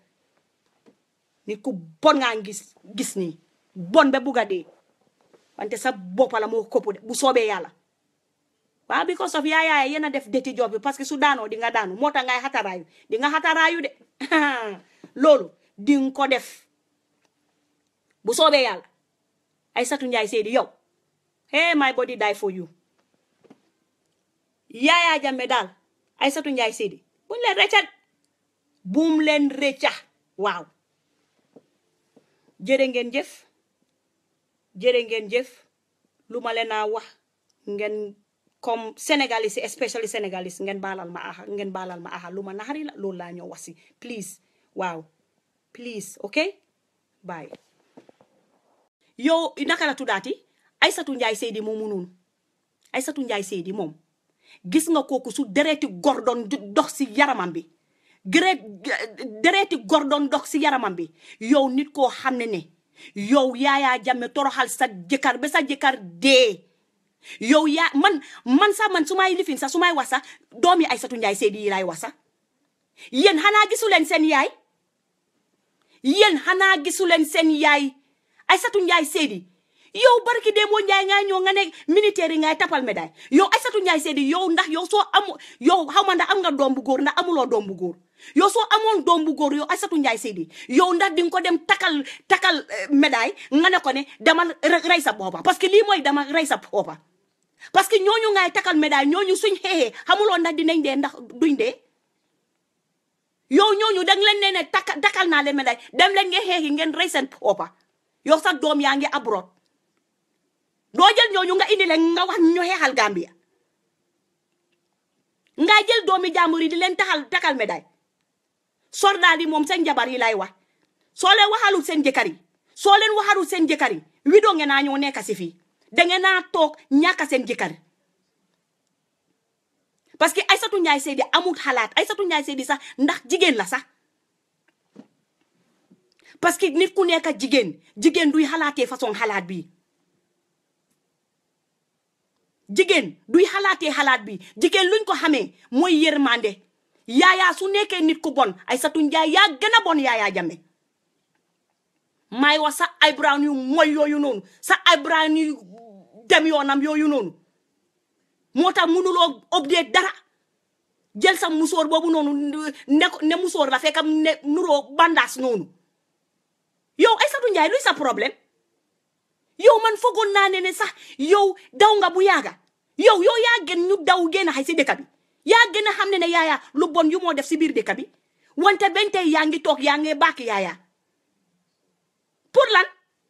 nit ku bon ngaa gis gis nii bon ba bugga dee wante sa boppa la moo koppu de bu soobee yàlla waaw because of Yahya yéen a def deti job bi parce que su daanoo di nga daanu moo tax ngay xataraayu di nga xataraayu de loolu ding ko def bu soobee yàlla Isatou Njie Saidy yow hey my body die for you Yahya Jammeh daal Isatou Njie Saidy buñ leen reccat buum leen recca waaw jërë ngeen jëf jërë ngeen jëf lu ma leen a wax ngeen comme sénégalais especially sénégalais ngeen baalal ma aha ngeen baalal ma aha lu ma naxari la loolu laa ñoo wax si please waaw please okay bye yow naka la tuddaati Isatou Njie Saidy moomu noonu Isatou Njie Saidy moom gis nga kooku su dereeti gordon dox si yaramam bi gret dereeti gordon dox si yaramam bi yow nit koo xam ne ne yow Yahya Jammeh toroxal sa jëkkër ba sa jëkkër dee yow yaa man man sax man su may lifin sax su may wax sax doomi Isatou Njie Saidy yi laay wax sax yéen xanaa gisu leen seen yaay yéen xanaa gisu leen seen yaay Isatou Njie Saidy yow barki dee moo Njaay nga ñoo nga ne militaire yi ngay tapal médaille yow Isatou Njie Saidy yow ndax yow soo amu yow xaw ma ndax am nga doom bu góor ndax amuloo doom bu góor yow soo amoon doom bu góor yow Isatou Njie Saidy yow ndax di nga ko dem takal takal médaille nga ne ko ne dama rey sa boppa parce que lii mooy dama rey sa boppa parce que ñooñu ngay takal médaille ñooñu suñ xeexee xamuloo ndax dinañ dee ndax duñ dee yow ñooñu dang leen ne ne taka takal naa leen médaille dem leen ngeen xeexi ngeen rey seen boppa yow sa doom yaa ngi abroad doo jël ñooñu nga indi leen nga wax ñu xeexal Gambia nga jël doomi jàmbur yi di leen taxal takal médaille soldat yi moom seen jabar yi lay wax soo leen waxalul seen jëkkër yi soo leen waxalul seen jëkkër yi widoo ngeen naa ñoo nekk si fii dangeen naa toog ñàkk seen jëkkër parce que Isatou Njie Saidy amul xalaat Isatou Njie Saidy sax ndax jigéen la sax parce que nit ku nekk jigéen jigéen duy xalaatee façon xalaat bi jigéen duy xalaatee xalaat bi jigéen luñ ko xamee mooy yërmande Yahya su nekkee nit ku bon Isatou Njie yaa gën a bon Yahya Jammeh may wax sa eyebrow yu mooy yooyu noonu sa eyebrow yu dem yoonam yooyu noonu moo tax mënuloo update dara jël sa musóor boobu noonu ne ne musóor la fekkam ne nuroo bandaas noonu yow Isatou Njie luy sa problème yow man foogoon naa ne ne sax yow daw nga bu yaaga yow yow yaa gën ñu daw génn xay si dëkk bi yaa gën a xam ne ne Yahya lu bon yu moo def si biir dëkk bi wante benn tey yaa ngi toog yaa ngi bàkk Yahya pour lan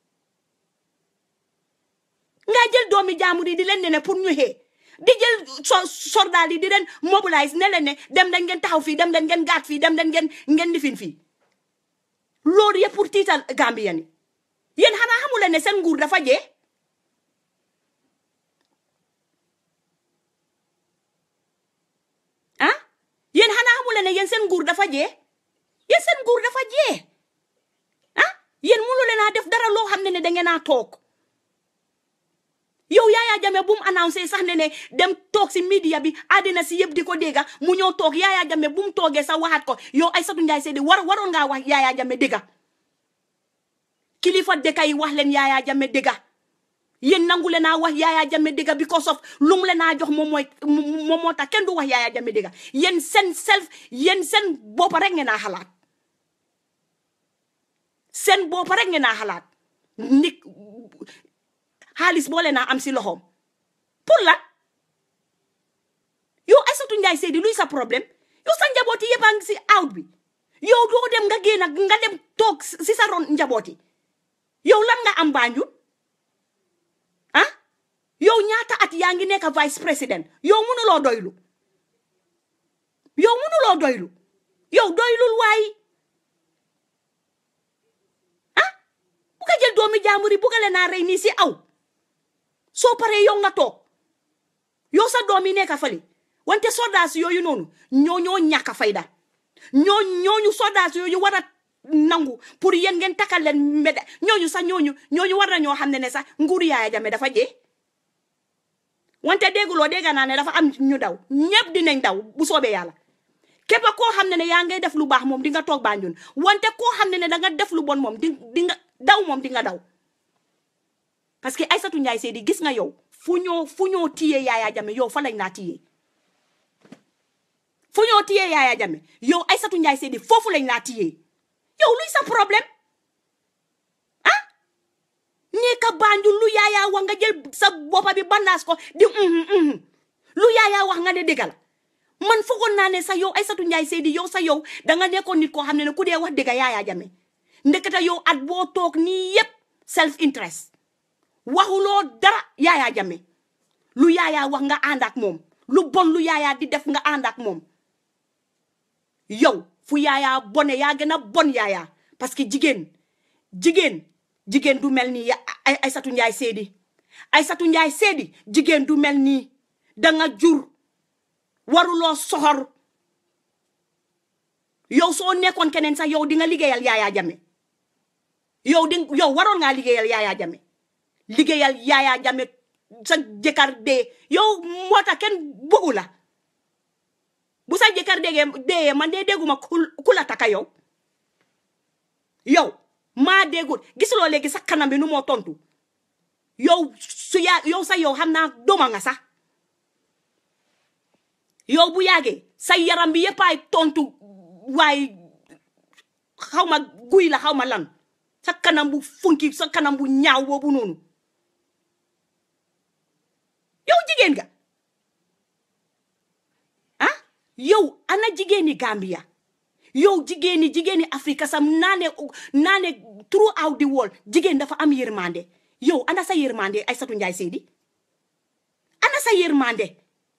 nga jël doomi jaamur yi di leen ne ne pour ñu xee di jël so soldat yi di leen mobilize ne leen ne dem leen ngeen taxaw fii dem leen ngeen gaat fii dem leen ngeen ngeen lifin fii loolu yëpp pour tiital Gambien yi yéen xanaa xamu leen ne seen nguur dafa jee ah yéen xanaa xamu leen ne yéen seen nguur dafa jee yéen seen nguur dafa jee ah yéen mënu leen a def dara loo xam ne ne da ngeen a toog yow Yahya Jammeh bu mu annoncé sax ne ne dem toog si media bi àddina si yëpp di ko dégga mu ñëw toog Yahya Jammeh bu mu toogee sax waxaat ko yow Isatou Njie Saidy war waroon ngaa wax Yahya Jammeh dégga kilifa dëkk yi wax leen Yahya Jammeh dégga yéen nangu leen a wax Yahya Jammeh dégga because of lu mu leen a jox moom mooy moom moo tax kenn du wax Yahya Jammeh dégga yéen seen self yéen seen bopp rek ngeen a xalaat seen bopp rek ngeen a xalaat nit xaalis boole naa am si loxoom pour la yow Isatou Njie Saidy luy sa problème yow sa njabooti yëpp a ngi si out bi yow doo dem nga génn nga dem toog si sa ron njabooti yow lan nga am Banjul ah yow ñaata at yaa ngi nekk vice président yow mënuloo doylu yow mënuloo doylu yow doylul waay ah bu ko jël doomi jaambur yi bu ko leen a rey nii si aw soo paree yow nga toog yow sa doom yi nekk fali wante soldat yooyu noonu ñoo ñoo ñàkk fayda ñoo ñooñu soldat yooyu war a nangu pour yéen ngeen takkal leen médaille ñooñu sax ñooñu ñooñu war na ñoo xam ne ne sax nguuru Yahya Jammeh dafa jee wante dégguloo dégg naa ne dafa am ñu daw ñëpp dinañ daw bu soobee yàlla képp koo xam ne ne yaa ngay def lu baax moom di nga toog Banjul wante koo xam ne ne da nga def lu bon moom di di nga daw moom di nga daw parce que Isatou Njie Saidy gis nga yow fu ñoo fu ñoo tiyee Yahya Jammeh yow fa lañ naa tiyee fu ñoo tiyee Yahya Jammeh yow Isatou Njie Saidy foofu lañ naa tiyee yow luy sa problème ah nekka Banjul lu Yaya wax nga jël sa boppa bi bandaas ko di lu Yaya wax nga ne dëgg la man foogoon naa ne sa yow Isatou Njie Saidy yow sa yow danga nekkoon nit koo xam ne ne ku dee wax dëgg Yaya Jammeh ndekete yow at boo toog nii yépp self interest waxuloo dara Yaya Jammeh lu Yaya wax nga ànd ak moom lu bon lu Yaya di def nga ànd ak moom yow fu Yaya bone yaa gën a bon Yaya parce que jigéen jigéen jigéen du mel nii Isatou Njie Saidy Isatou Njie Saidy jigéen du mel nii danga jur waruloo soxor yow soo nekkoon keneen sax yow di nga liggéeyal Yaya Jammeh yow di yow waroon ngaa liggéeyal Yaya Jammeh liggéeyal Yaya Jammeh sa jëkkër dee yow moo tax kenn bëggu la bu sa jëkkër dee dee man dee dégguma ku la taka yow yow maa déggul gisuloo léegi sa kanam bi nu moo tontu yow su yaa yow sa yow xam naa doma nga sax yow bu yàggee sa yaram bi yëpp ay tontu waaye xaw ma guy la xaw ma lan sa kanam bu funki sa kanam bu ñaaw boobu noonu yow jigéen nga ah yow ana jigéeni Gambia yow jigéeni jigéeni Afrika sam naane naane throughout the world jigéen dafa am yërmande yow ana sa yërmande Isatou Njie Saidy ana sa yërmande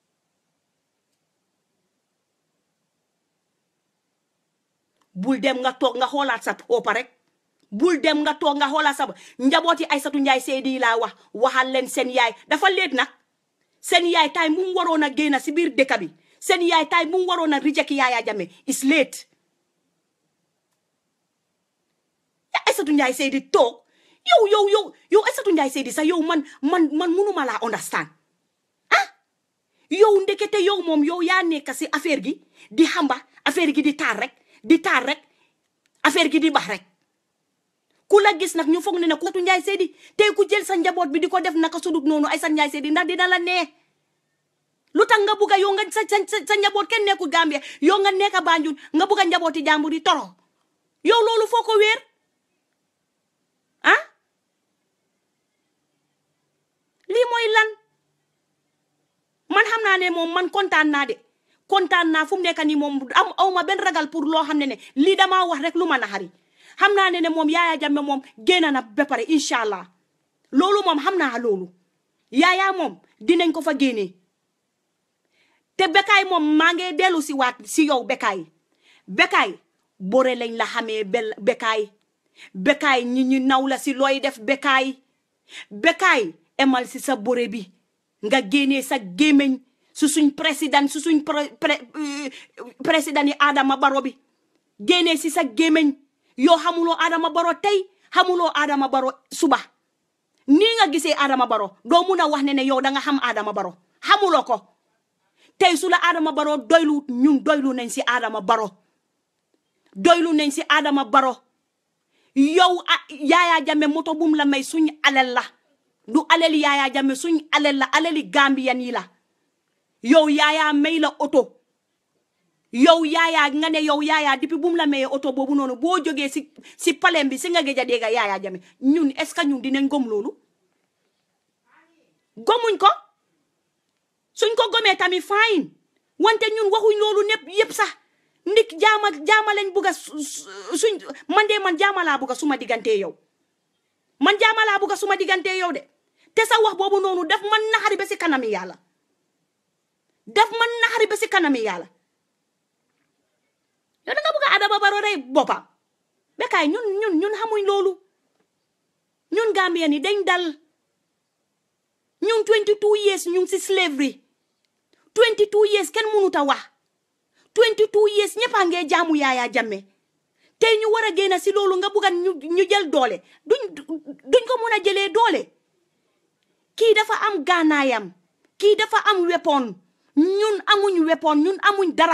bul dem nga toog nga xoolaat sa boppa rek bul dem nga toog nga xoolaat sa njabooti Isatou Njie Saidy laa wax waxal leen seen yaay dafa leet nag seen yaay tay mu waroon a génn si biir dëkk bi seen yaay tay mu waroon a reject Yaya Jammeh is late ya Isatou Njie Saidy toog yow yow yow yow Isatou Njie Saidy sax yow man man man munuma laa understand ah yow ndekete yow moom yow yaa nekk si affaire gi di xamba affaire gi di taar rek di taar rek affaire gi di bax rek ku la gis nag ñu foog ne ne ku Isatou Njie Saidy tey ku jël sa njaboot bi di ko def naka sudug noonu Isatou Njie Saidy ndax dina la nee lu tax nga bugga yow nga sa sa njaboot kenn nekkul Gambia yow nga nekk Banjul nga bugga njabooti jàmbur yi toro yow loolu foo ko wéer ah lii mooy lan man xam naa ne moom man kontaan naa de kontaan naa fu mu nekk nii moom am aw ma benn ragal pour loo xam ne ne lii damaa wax rek lu ma naxari xam naa ne ne moom Yaya Jammeh moom génn na ba pare incha allah loolu moom xam naa loolu Yaya moom dinañ ko fa génnee te Bekai moom maa ngi dellu si waat si yow Bekai Bekai bore lañ la xamee bel Bekai Bekai ñi ñu naw la si looy def Bekai Bekai emal si sa bore bi nga génnee sa gémmiñ su suñ président su suñ président yi Adama Barrow bi génnee si sa gémmiñ yoo xamuloo Adama Barrow tey xamuloo Adama Barrow suba nii nga gisee Adama Barrow doo mun a wax ne ne yow da nga xam Adama Barrow xamuloo ko tey su la Adama Barrow doylu ñun doylu nañ si Adama Barrow doylu nañ si Adama Barrow yow Yaya Jammeh moto bum la may suñ alel la du aleli Yaya Jammeh suñ alel la aleli Gambian yi la yow Yaya may la oto yow Yaya nga ne yow Yaya depuis bum la mayee oto boobu noonu boo jógee si si palem bi si nga géej a dégg Yaya Jammeh ñun est-ce que ñun dinañ gom loolu gomuñ ko suñ ko gomee tamit fine wante ñun waxuñ loolu népp yépp sax ndik jaama jaama lañ bugga suñ man de man jaama laa bugga suma diggante yow man jaama laa bugga suma diggante yow de te sa wax boobu noonu daf man naxari ba si kanami yàlla daf man naxari ba si kanami yàlla yow da nga bugga Adama Barrow rey boppam Bekai ñun ñun ñun xamuñ loolu ñun Gambien yi dañ dal ñun twenty-two years ñu ngi si slavery twenty-two years kenn mënut a wax twenty-two years ñëpp a ngee jaamu Yaya Jammeh tey ñu war a génn si loolu nga bugga ñu ñu jël doole duñ duñ ko mën a jëlee doole kii dafa am gaanaayam kii dafa am weapon ñun amuñ weapon ñun amuñ dara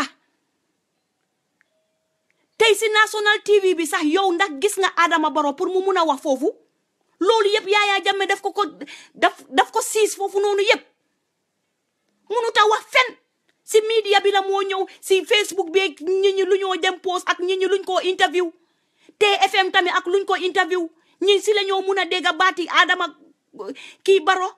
tey si national T V bi sax yow ndax gis nga Adama Barrow pour mu mun a wax foofu loolu yëpp Yaya Jammeh daf ko ko daf daf ko siis foofu noonu yëpp mënut a wax fen si media bi la moo ñëw si Facebook bi ñi ñi lu ñoo dem post ak ñi ñi luñ koo interview T F M tamit ak luñ ko interview ñi si la ñoo mun a dégg baati Adama kii Baro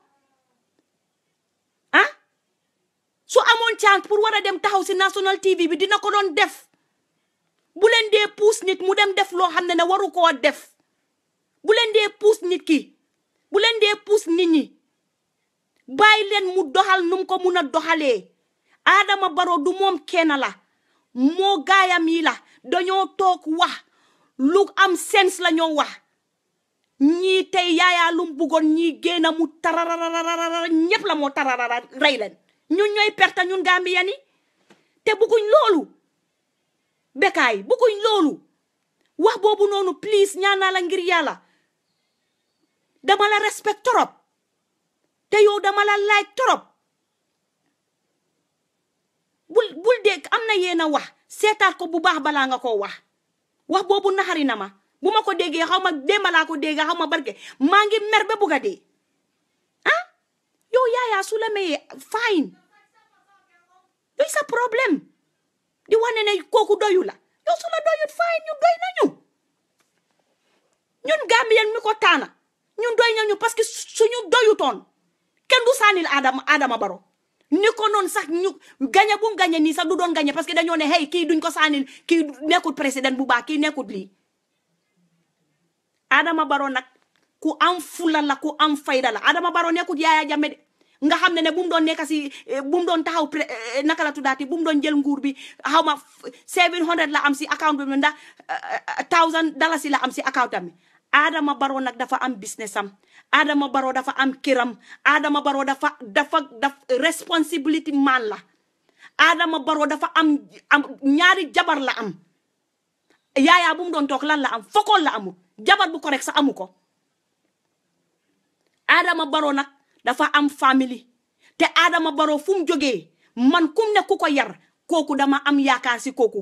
ah su amoon chance pour war a dem taxaw si national T V bi dina ko doon def bu leen dee puus nit mu dem def loo xam ne ne waru koo def bu leen dee puus nit ki bu leen dee puus nit ñi bàyyi leen mu doxal num ko mun a doxalee Adama Baro du moom kenn la moo gaayam yi la dañoo toog wax lu am sens la ñoo wax ñii tey Yaya lum bëggoon ñii génn mu tararararara ñëpp la moo tararara rey leen ñun ñooy perte ñun Gambien yi te bëgguñ loolu Bekai bëgguñ loolu wax boobu noonu please ñaanal la ngir yàlla dama la respect trop te yow dama la like trop bul bul dégg am na yéen a wax seetaat ko bu baax balaa nga koo wax wax boobu naxari na ma bu ma ko déggee xaw ma démba laa ko déggee xaw ma barke maa ngi mer ba bugg a dee ah yow Yaya su la mayee fine yooyu sa problème di wane ne kooku doyu la yow su la doyut fine ñu doy nañu ñun Gambien mi ko taana ñun doy nañu parce que suñu doyutoon kenn du saanil Adama Adama Baro ni ko noonu sax ñu gañe bu mu gañe nii sax du doon gañe parce que dañoo ne hey kii duñ ko saanil kii nekkul président bu baax kii nekkul lii Adama Baro nag ku am fula la ku am fayda la Adama Baro nekkul Yahya Jammeh de nga xam ne ne bu mu doon nekk si bu mu doon taxaw naka la tuddaati bu mu doon jël nguur bi xaw ma seven hundred la am si account bi ndax thousand dalasi la am si account am Adama Baro nag dafa am business am Adama Baro dafa am kiram Adama Baro dafa dafa daf responsibility man la Adama Baro dafa am am ñaari jabar la am Yaya bu mu doon toog lan la am fokkoon la amul jabar bu ko rek sa amu ko Adama Baro nag dafa am famille te Adama Baro fu mu jógee man kum ne ku ko yar kooku dama am yaakaar si kooku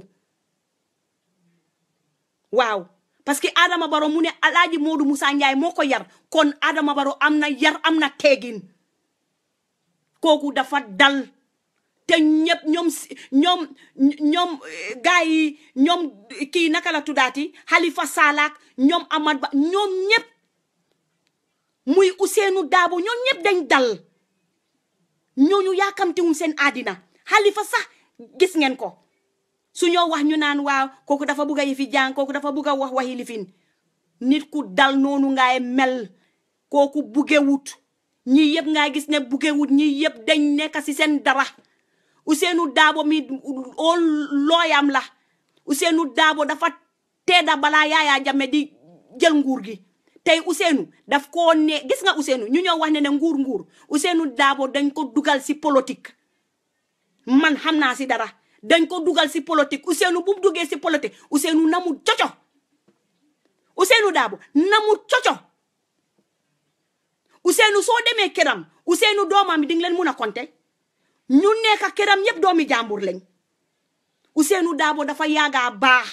waaw parce que Adama Baro mu ne Alaaji Modou Musa Njaay moo ko yar kon Adama Baro am na yar am na teegin kooku dafa dal te ñëpp ñoom ñoom ñoom gaay yi ñoom kii naka la tuddaati Halifa Salak ñoom Amad Ba ñoom ñëpp muy Ousseynou Dabo ñoom ñëpp dañ dal ñooñu yaakamtiwuñ seen àddina Halifa sax gis ngeen ko su ñoo wax ñu naan waaw kooku dafa bugg a yëfi jàng kooku dafa bugg a wax waxi lifin nit ku dal noonu ngay mel kooku buggewut ñi yëpp ngay gis ne buggewut ñi yëpp dañ nekk si seen dara Ousseynou Dabo mi all looyam la Ousseynou Dabo dafa teeda balaa Yahya Jammeh di jël nguur gi tey Ousseynou daf koo ne gis nga Ousseynou ñu ñoo wax ne ne nguur nguur Ousseynou Dabo dañ ko dugal si politique man xam naa si dara dañ ko dugal si politique Ousseynou bu mu duggee si politique Ousseynou na mu coco Ousseynou Dabo na mu coco Ousseynou soo demee këram Ousseynou doomam bi di nga leen mun a compter ñu nekk këram yëpp doomi jàmbur lañ Ousseynou Dabo dafa yaaga baax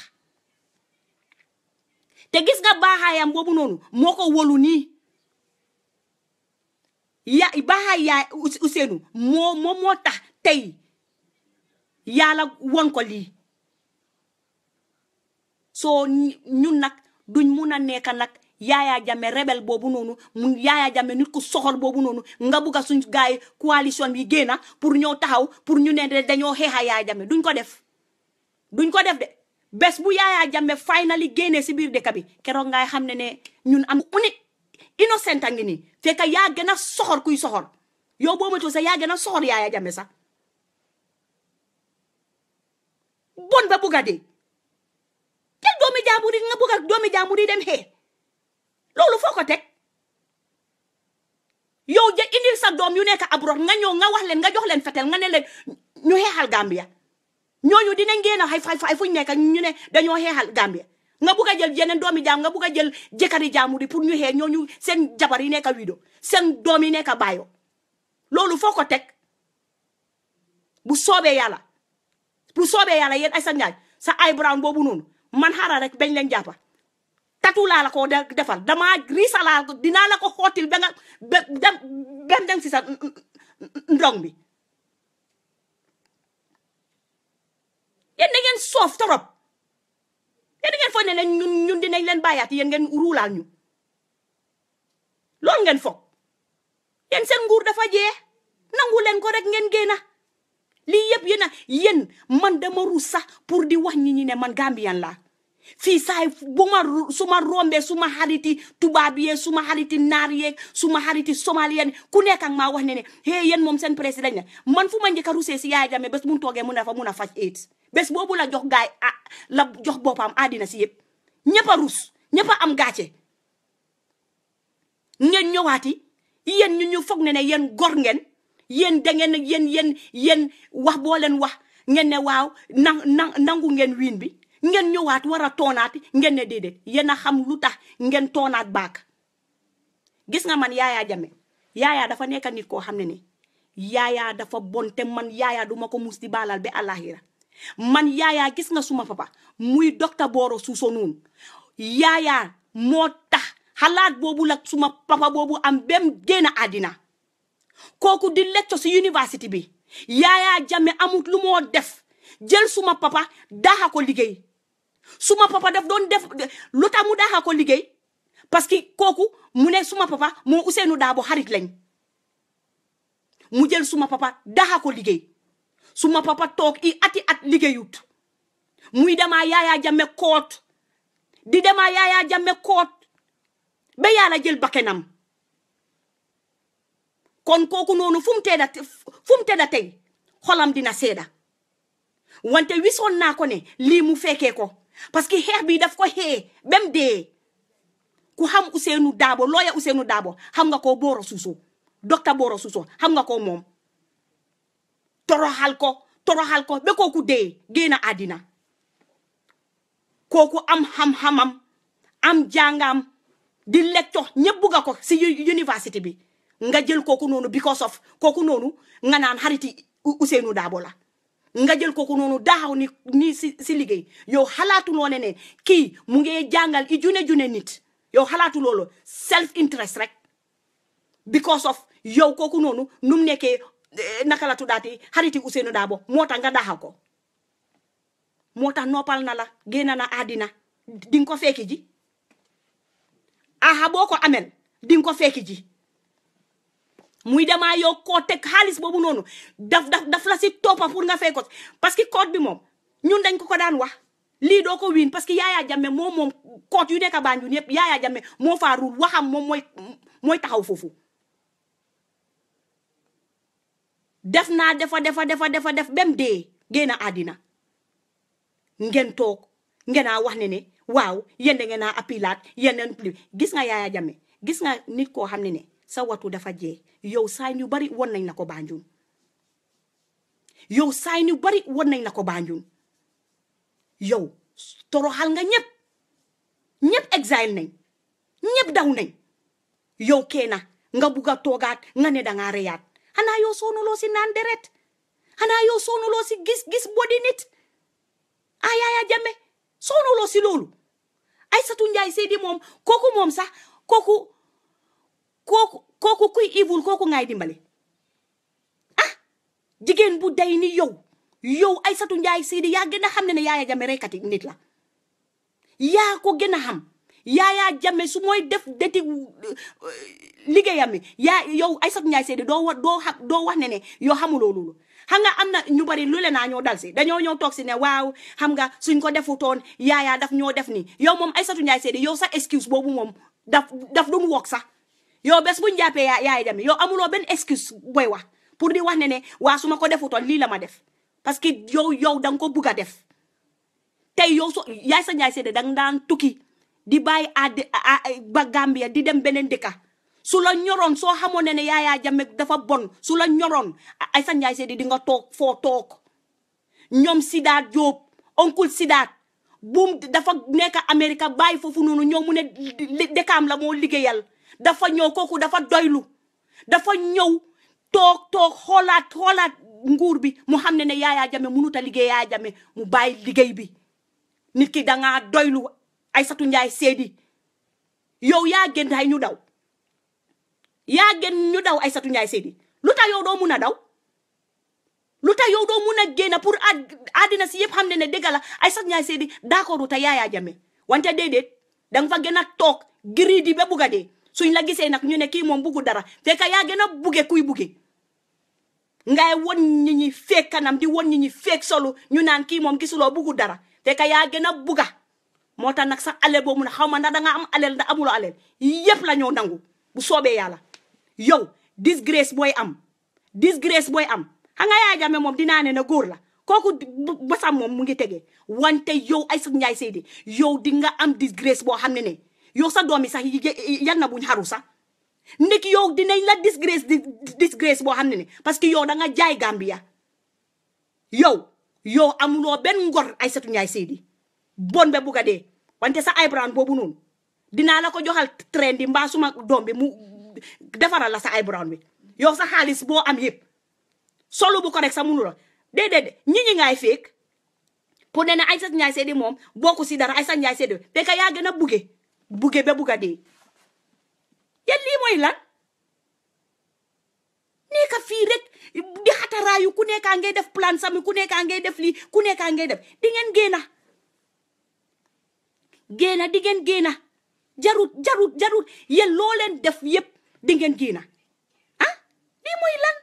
te gis nga baaxaayam boobu noonu moo ko wolu nii ya baaxaay yaay Ousseynou moo moo moo tax tey yàlla won ko lii soo ñun nag duñ mun a nekk nag Yahya Jammeh rebel boobu noonu mun Yahya Jammeh nit ku soxor boobu noonu nga bugg a suñ gaay coalition bi génna pour ñëw taxaw pour ñu ne dañoo xeexa Yahya Jammeh duñ ko def duñ ko def de bés bu Yahya Jammeh finally génnee si biir dëkk bi keroog ngay xam ne ne ñun am uni innocent a ngi nii fekk yaa gën a soxor kuy soxor yow boo moytuwul sax yaa gën a soxor Yahya Jammeh sax bon ba bugg a dee te doomi jaambur yi nga bugg a doomi jaambur yi dem xee loolu foo ko teg yow ja indil sa doom yu nekk abroad nga ñëw nga wax leen nga jox leen fetel nga ne leen ñu xeexal Gambia ñooñu dinañ génn ay fay fay fuñ nekk ñu ne dañoo xeexal Gambia nga bugg a jël yeneen doomi jaam nga bugg a jël jëkkëri jaamu di pour ñu xee ñooñu seen jabar yi nekk wido seen doom yi nekk baayo loolu foo ko teg bu soobee yàlla bu soobee yàlla yéen ay sa njaay sa ay brown boobu noonu man xaaral rek bañ leen jàppa tatu laa la ko defal damaa riisa laa ko dinaa la ko xootil ba nga ba dem dem si sa ndong bi yéen da ngeen soof torop yéen ngeen foog ne ñun ñun dinañ leen bàyyaat yéen ngeen ruulaal ñu loolu ngeen foog yéen seen nguur dafa jee nangu leen ko rek ngeen génna lii yëpp yéen a yéen man dama ruus sax pour di wax ñi ñi ne man Gambian laa fii saay bu ma suma rombe suma xariti tubaab yee suma xariti naar yeeg suma xariti somalien ku nekk ak maa wax ne ne hey yéen moom seen président la man fu ma njëkk a rusee si Yahya Jammeh bés mun toogee mun a fa mun a faj AIDS bés boobu la jox gaay ah la jox boppam àddina si yëpp ñëpp a rus ñëpp a am gàcce ngeen ñëwaati yéen ñu ñu foog ne ne yéen gor ngeen yéen da ngeen yéen yéen yéen wax boo leen wax ngeen ne waaw na na nangu ngeen wiin bi ngeen ñëwaat war a toonaat ngeen ne déedéet yéen a xam lu tax ngeen toonaat baak gis nga man Yahya Jammeh Yahya dafa nekk nit koo xam ne ne Yahya dafa bon te man Yahya duma ko mus di baalal ba àllaaxira man Yahya gis nga suma papa muy docteur Boro Suso noonu Yahya moo tax xalaat boobu la suma papa boobu am bem génn àddina kooku di lecture si université bi Yahya Jammeh amut lu moo def jël suma papa daaxa ko liggéey suma papa daf doon def lu tax mu daaxa ko liggéey parce que kooku mu ne suma papa moo Ousseynou Daabo xarit lañ mu jël suma papa daaxa ko liggéey suma papa toog i ati at liggéeyut muy demaa Yahya Jammeh koot di demaa Yahya Jammeh koot ba yàlla jël bakkenam kon kooku noonu fu mu tedda fu mu tedda tey xolam dina seeda wante wisoon naa ko ne lii mu fekkee ko parce que xeex bi daf ko xee bem dee ku xam Ousseynou Daabo looya Ousseynou Daabo xam nga ko Boro Suso docteur Boro Suso xam nga ko moom toroxal ko toroxal ko ba kooku dee génn àddina kooku am xam-xamam am jàngam di lecture ñëpp bugga ko si université bi nga jël kooku noonu because of kooku noonu nga naan xariti Ousseynou Daabo la nga jël kooku noonu daaxaw ni ni si si liggéey yow xalaatu loo ne ne kii mu ngi jàngal i june june nit yow xalaatu loolu self interest rek because of yow kooku noonu nu mu nekkee naka la tuddaati xariti Ousseynou Daabo moo tax nga daaxaw ko moo tax noppal na la génn na àddina di nga ko fekki ji aha boo ko amel di nga ko fekki ji muy demaa yow koo teg xaalis boobu noonu daf daf daf la si toppa pour nga fay ko parce que code bi moom ñun dañ ko ko daan wax lii doo ko wiin parce que Yahya Jammeh moom moom code yu nekk Banjul yëpp Yahya Jammeh moo faa ruul waxam moom mooy mooy taxaw foofu def naa defa defa defa defa def bem dee génn àddina ngeen toog ngeen a wax ne ne waaw yéen da ngeen a appilaat yéen plus gis nga Yahya Jammeh gis nga nit koo xam ne ne sa watu dafa jee yow saay ñu bari won nañ la ko Banjul yow saay ñu bari won nañ la ko Banjul yow toroxal nga ñëpp ñëpp exile nañ ñëpp daw nañ yow keena nga bugg a toogaat nga ne dangaa reyaat xanaa yow soonuloo si naan deret xanaa yow soonuloo si gis gis body nit ah Yahya Jammeh soonuloo si loolu Isatou Njie Saidy moom kooku moom sax kooku kooku kooku kuy evil kooku ngay dimbale ah jigéen bu day ni yow yow Isatou Njie Saidy yaa gën a xam ne ne Yahya Jammeh reykati nit la yaa ko gën a xam Yahya Jammeh su mooy def deti liggéeyam mi yaa yow Isatou Njie Saidy doo wa doo xam doo wax ne ne yow xamuloo loolu xam nga am na ñu bari lu le naa ñoo dal si dañoo ñëw toog si ne waaw xam nga suñ ko defutoon Yahya daf ñoo def ni yow moom Isatou Njie Saidy yow sa excuse boobu moom daf daf doon wokk sax yow bés buñ jàppee Yahya Jammeh yow amuloo benn excuse booy wax pour di wax ne ne waa su ma ko defutoon lii la ma def parce que yow yow da nga ko bugg a def tey yow so Isatou Njie Saidy danga daan tukki di bàyyi à ba Gambia di dem beneen dëkka su la ñoroon soo xamoon ne ne Yahya Jammeh dafa bon su la ñoroon Isatou Njie Saidy di nga toog foo toog ñoom Sidaat Diop oncle Sidaat buum dafa nekk Amérique bàyyi foofu noonu ñëw mu ne dëkkaam la moo liggéeyal dafa ñëw kooku dafa doylu dafa ñëw toog toog xoolaat xoolaat nguur bi mu xam ne ne Yahya Jammeh mënut a liggéey Yahya Jammeh mu bàyyi liggéey bi nit ki dangaa doylu Isatou Njie Saidy yow yaa gën day ñu daw yaa gën ñu daw Isatou Njie Saidy lu tax yow doo mun a daw lu tax yow doo mun a génn pour àddina si yëpp xam ne ne dëgg la Isatou Njie Saidy d'accord ta Yahya Jammeh wante déedéet danga fa gën a toog giri di ba bugga dee suñ la gisee nag ñu ne kii moom buggu dara fekk yaa gën a buge kuy buge ngay won ñi ñi feek kanam di won ñi ñi feek solo ñu naan kii moom gisuloo buggu dara fekk yaa gën a buga moo tax nag sax alel boobu nag xaw ma ndax danga am alel ndax amuloo alel yëpp la ñoo nangu bu soobee yàlla yow disgrace booy am disgrace booy am xam nga Yahya Jammeh moom dinaa ne na góor la kooku basam moom mu ngi tegee wante yow Isatou Njie Saidy yow di nga am disgrace boo xam ne ne yow sa doom yi sax yal na buñ xaru sax ndek yow dinañ la disgrace disgrace boo xam ne ne parce que yow da nga jaay Gambia yow yow amuloo benn ngor Isatou Njie Saidy bon be bugga dee wante sa eyebrow boobu noonu dinaa la ko joxal train di mbaa suma doom bi mu defaral la sa eyebrow bi yow sa xaalis boo am yëpp solo bu ko rek sa munu la déedéet ñi ñi ngay feek pour ne ne Isatou Njie Saidy moom bokku si dara Isatou Njie Saidy fekk yaa gën a buge buge ba bugga dee yéen lii mooy lan nekka fii rek di xataraayu ku nekkaa ngay def plan sami ku nekkaa ngay def lii ku nekkaa ngay def di ngeen génna génna di ngeen génna jarut jarut jarut yéen loo leen def yépp di ngeen génna ah lii mooy lan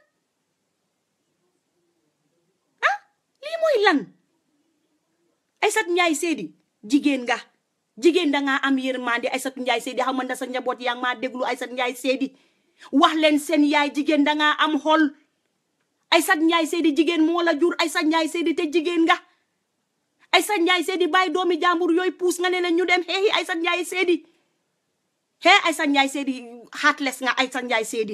ah lii mooy lan Isatou Njie Saidy jigéen nga jigéen da ngaa am yërmande Isatou Njie Saidy xam nga sa njaboot yaa ngi maa déglu Isatou Njie Saidy wax leen seen yaay jigéen da ngaa am xol Isatou Njie Saidy jigéen moo la jur Isatou Njie Saidy te jigéen nga Isatou Njie Saidy bàyyi doomi jàmbur yooyu puus nga ne leen ñu dem xeexi Isatou Njie Saidy xee Isatou Njie Saidy heartless nga Isatou Njie Saidy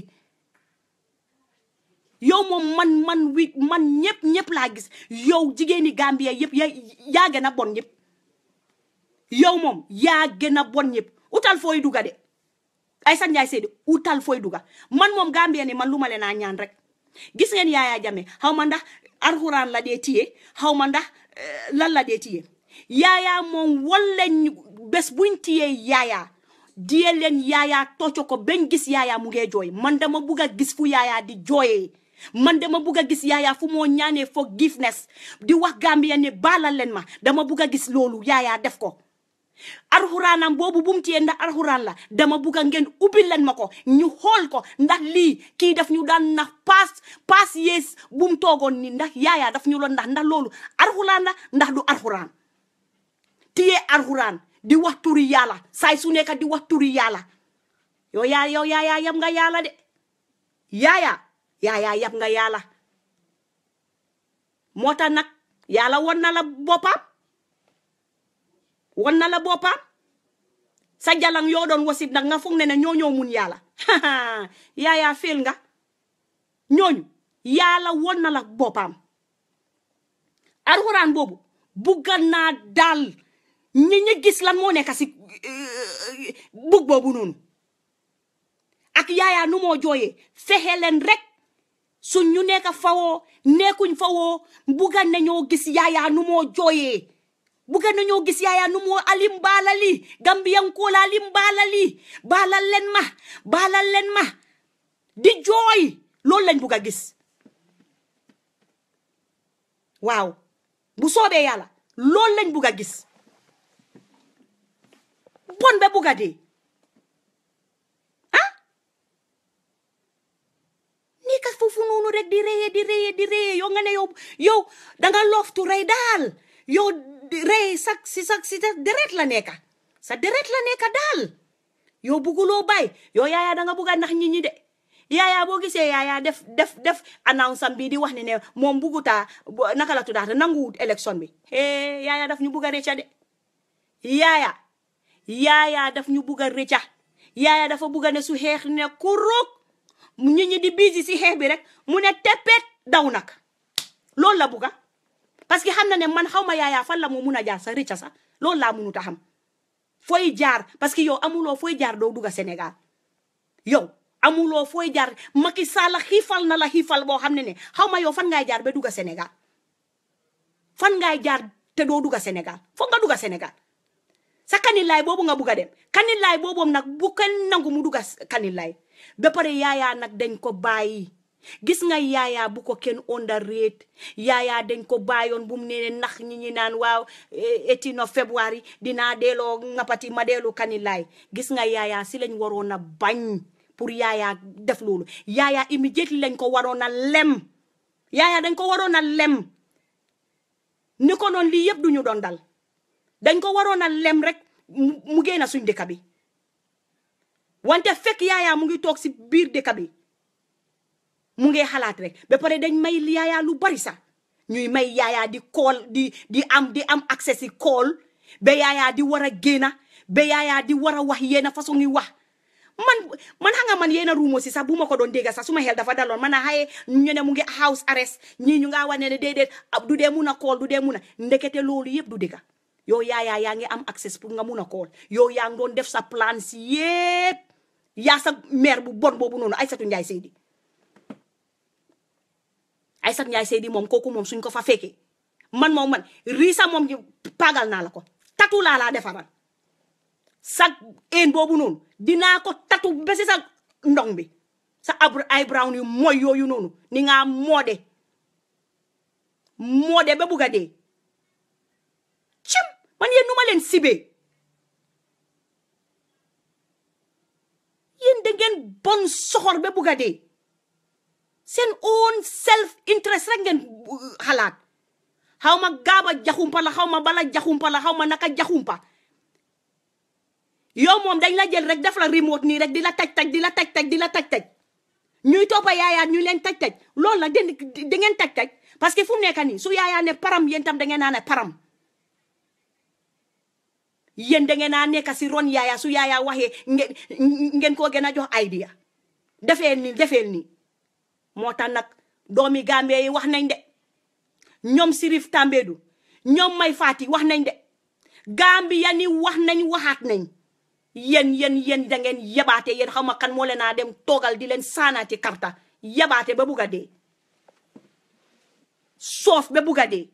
yow moom man man wi man ñëpp ñëpp laa gis yow jigéeni Gambia yëpp yaa yaa gën a bon ñëpp yow moom yaa gën a bon ñëpp utal fooy duga de Isatou Njie Saidy utal fooy duga man moom Gambia ni man lu ma leen a ñaan rek gis ngeen Yahya Jammeh xaw ma ndax alxuraan la dee tiye xaw ma ndax lan la dee tiye Yahya moom walleen bés buñ tiye Yahya diye leen Yahya tocco ko ben gis Yahya mu ngee jooy man dama bugg a gis fu Yahya di jooyee man dama bugg a gis Yahya fu moo ñaanee forgiveness di wax Gambia ne baalal leen ma dama bugg a gis loolu Yahya def ko alxuraanam boobu bu mu tiyee ndax alxuraan la dama bugg a ngeen ubbil leen ma ko ñu xool ko ndax lii kii daf ñu daan nax paas paas yees bu mu toogoon ni ndax Yahya daf ñu loon ndax ndax loolu alxuraan la ndax du alxuraan tiyee alxuraan di wax turi yàlla saay su nekk di wax turi yàlla yow yaa yow Yahya yab nga yàlla de Yahya Yahya yab nga yàlla moo tax nag yàlla won na la boppam won na la boppam sa jalang yoo doon wasit nag nga foog ne ne ñoo ñoo mun yàlla Yahya féel nga ñooñu yàlla won na la boppam alxuraan boobu bugga naa daal ñi ñi gis lan moo nekk si bug boobu noonu ak Yahya nu moo jooyee fexe leen rek suñ ñu nekk fawoo nekkuñ fawoo bugga nañoo gis Yahya nu moo jooyee bugga nañoo gis Yahya nu moo alim baalali Gambiyan koola alim baalali baalal leen ma baalal leen ma di jooy loolu lañ bugga gis waaw bu soobee yàlla loolu lañ bugga gis bon be bugga dee ah nii ka foofu noonu rek di reye di reye di reye yow nga ne yow yow danga loftu rey daal yow rey sa si sa si sa deret la nekka sa deret la nekka daal yow bugguloo bay yow Yahya danga bugga nax nit ñi de Yahya boo gisee Yahya def def def annonce am bi di wax ne ne moom buggutaa naka la tuddaata nanguwut élection bi eh Yahya daf ñu bugga recca de Yahya Yahya daf ñu bugga recca Yahya dafa bugga ne su xeex ne kuruk nit ñi di busy si xeex bi rek mu ne teppet daw nag loolu la bugga parce que xam na ne man xaw ma Yahya fan la moo mun a jaar sa recca sax loolu laa mënut a xam fooy jaar parce que yow amuloo fooy jaar doo dugga Sénégal yow amuloo fooy jaar Macky Sall xiifal na la xiifal boo xam ne ne xaw ma yow fan ngay jaar ba dugga Sénégal fan ngay jaar te doo dugga Sénégal foog nga dugga Sénégal sa kanilaay boobu nga bugg a dem kanilaay boobu nag bu kenn nangu mu dugga kanilaay ba pare Yahya nag dañ ko bàyyi gis nga Yahya bu ko kenn underrate. Yahya dañ ko bàyyoon bu mu nee nax ñi ñi naan waaw eighteen of February dinaa delloo ngapati ma delloo kanilaay. Gis nga Yahya si lañ waroon a bañ pour Yahya def loolu. Yahya immediately lañ ko waroon a lem. Yahya dañ ko waroon a lem ni ko noon lii yëpp duñu doon dal. dañ ko waroon a lem rek mu génn suñ dëkk bi wante fekk Yahya mu ngi toog si biir dëkk bi mu ngi xalaat rek ba pare dañ may Yahya lu bari sax ñuy may Yahya di call di di am di am accès si call ba Yahya di war a génn ba Yahya di war a wax yenn façon yi wax man man xam nga man yéen a ruumo si sax bu ma ko doon dégg sax su ma xel dafa daloon man a xaye ñu ne mu ngi house arrest ñii ñu nga wane ne déedéet du dee mun a call du dee mun a ndekete loolu yëpp du dëgg yow Yahya yaa ngi am accès pour nga mun a call yow yaa ngi doon def sa plan si yëpp yaa sa maire bu bon boobu noonu Isatou Njie Saidy Isatou Njie Saidy moom kooku moom suñ ko fa fekkee man moom man riisa moom pagal naa la ko tatu laa laa defaral sa een boobu noonu dinaa ko tatu ba si sa ndong bi sa eyebrow yu mooy yooyu noonu ni nga moode moode ba bugga dee cim man yéen nu ma leen sibee yéen da ngeen bon soxor ba bugga dee seen own self interest rek ngeen xalaat xaw ma gaaba jaxumpa la xaw ma bala jaxumpa la xaw ma naka jaxumpa yow moom dañ la jël rek def la remote nii rek di la taj taj di la taj taj di la taj taj ñuy toppa Yahya ñu leen taj taj loolu la den da ngeen taj taj parce que fu mu nekk nii su Yahya ne param yéen tam da ngeen naa ne param yéen da ngeen naa nekk si ron Yahya su Yahya waxee ngeen ngeen koo gën a jox idea defeel nii defeel nii moo tax nag doomi Gambie yi wax nañ de ñoom Sirif Tambédou ñoom May Fati wax nañ de Gambia ni wax nañ waxaat nañ yen yen yen da ngeen yabaate yéen xaw ma kan moo leen a dem toogal di leen saanaati karta yabaate ba bugga dee soof ba bugga dee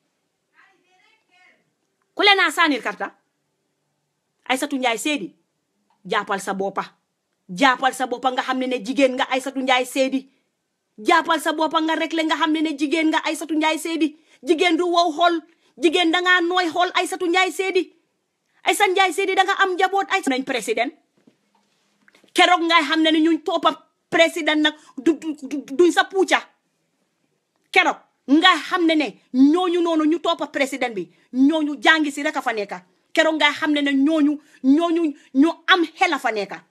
ku leen a saanil karta Isatou Njie Saidy jàppal sa boppa jàppal sa boppa nga xam ne ne jigéen nga Isatou Njie Saidy jàppal sa boppa nga rek le nga xam ne ne jigéen nga Isatou Njie Saidy jigéen du wow xool jigéen dangaa nooy xool Isatou Njie Saidy Isatou Njie Saidy danga am njaboot ay nañ président keroog ngay xam ne ne ñun toppa président nag du duñ sa puuca keroog ngay xam ne ne ñooñu noonu ñu toppa président bi ñooñu jàngi si rek a fa nekka keroog ngay xam ne ne ñooñu ñooñu ñu am xel a fa nekka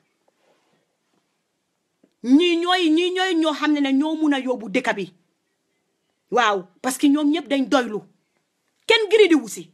ñii ñooy ñii ñooy ñoo xam ne ne ñoo mun a yóbbu dëkk bi waaw parce que ñoom ñëpp dañ doylu kenn giri di wusi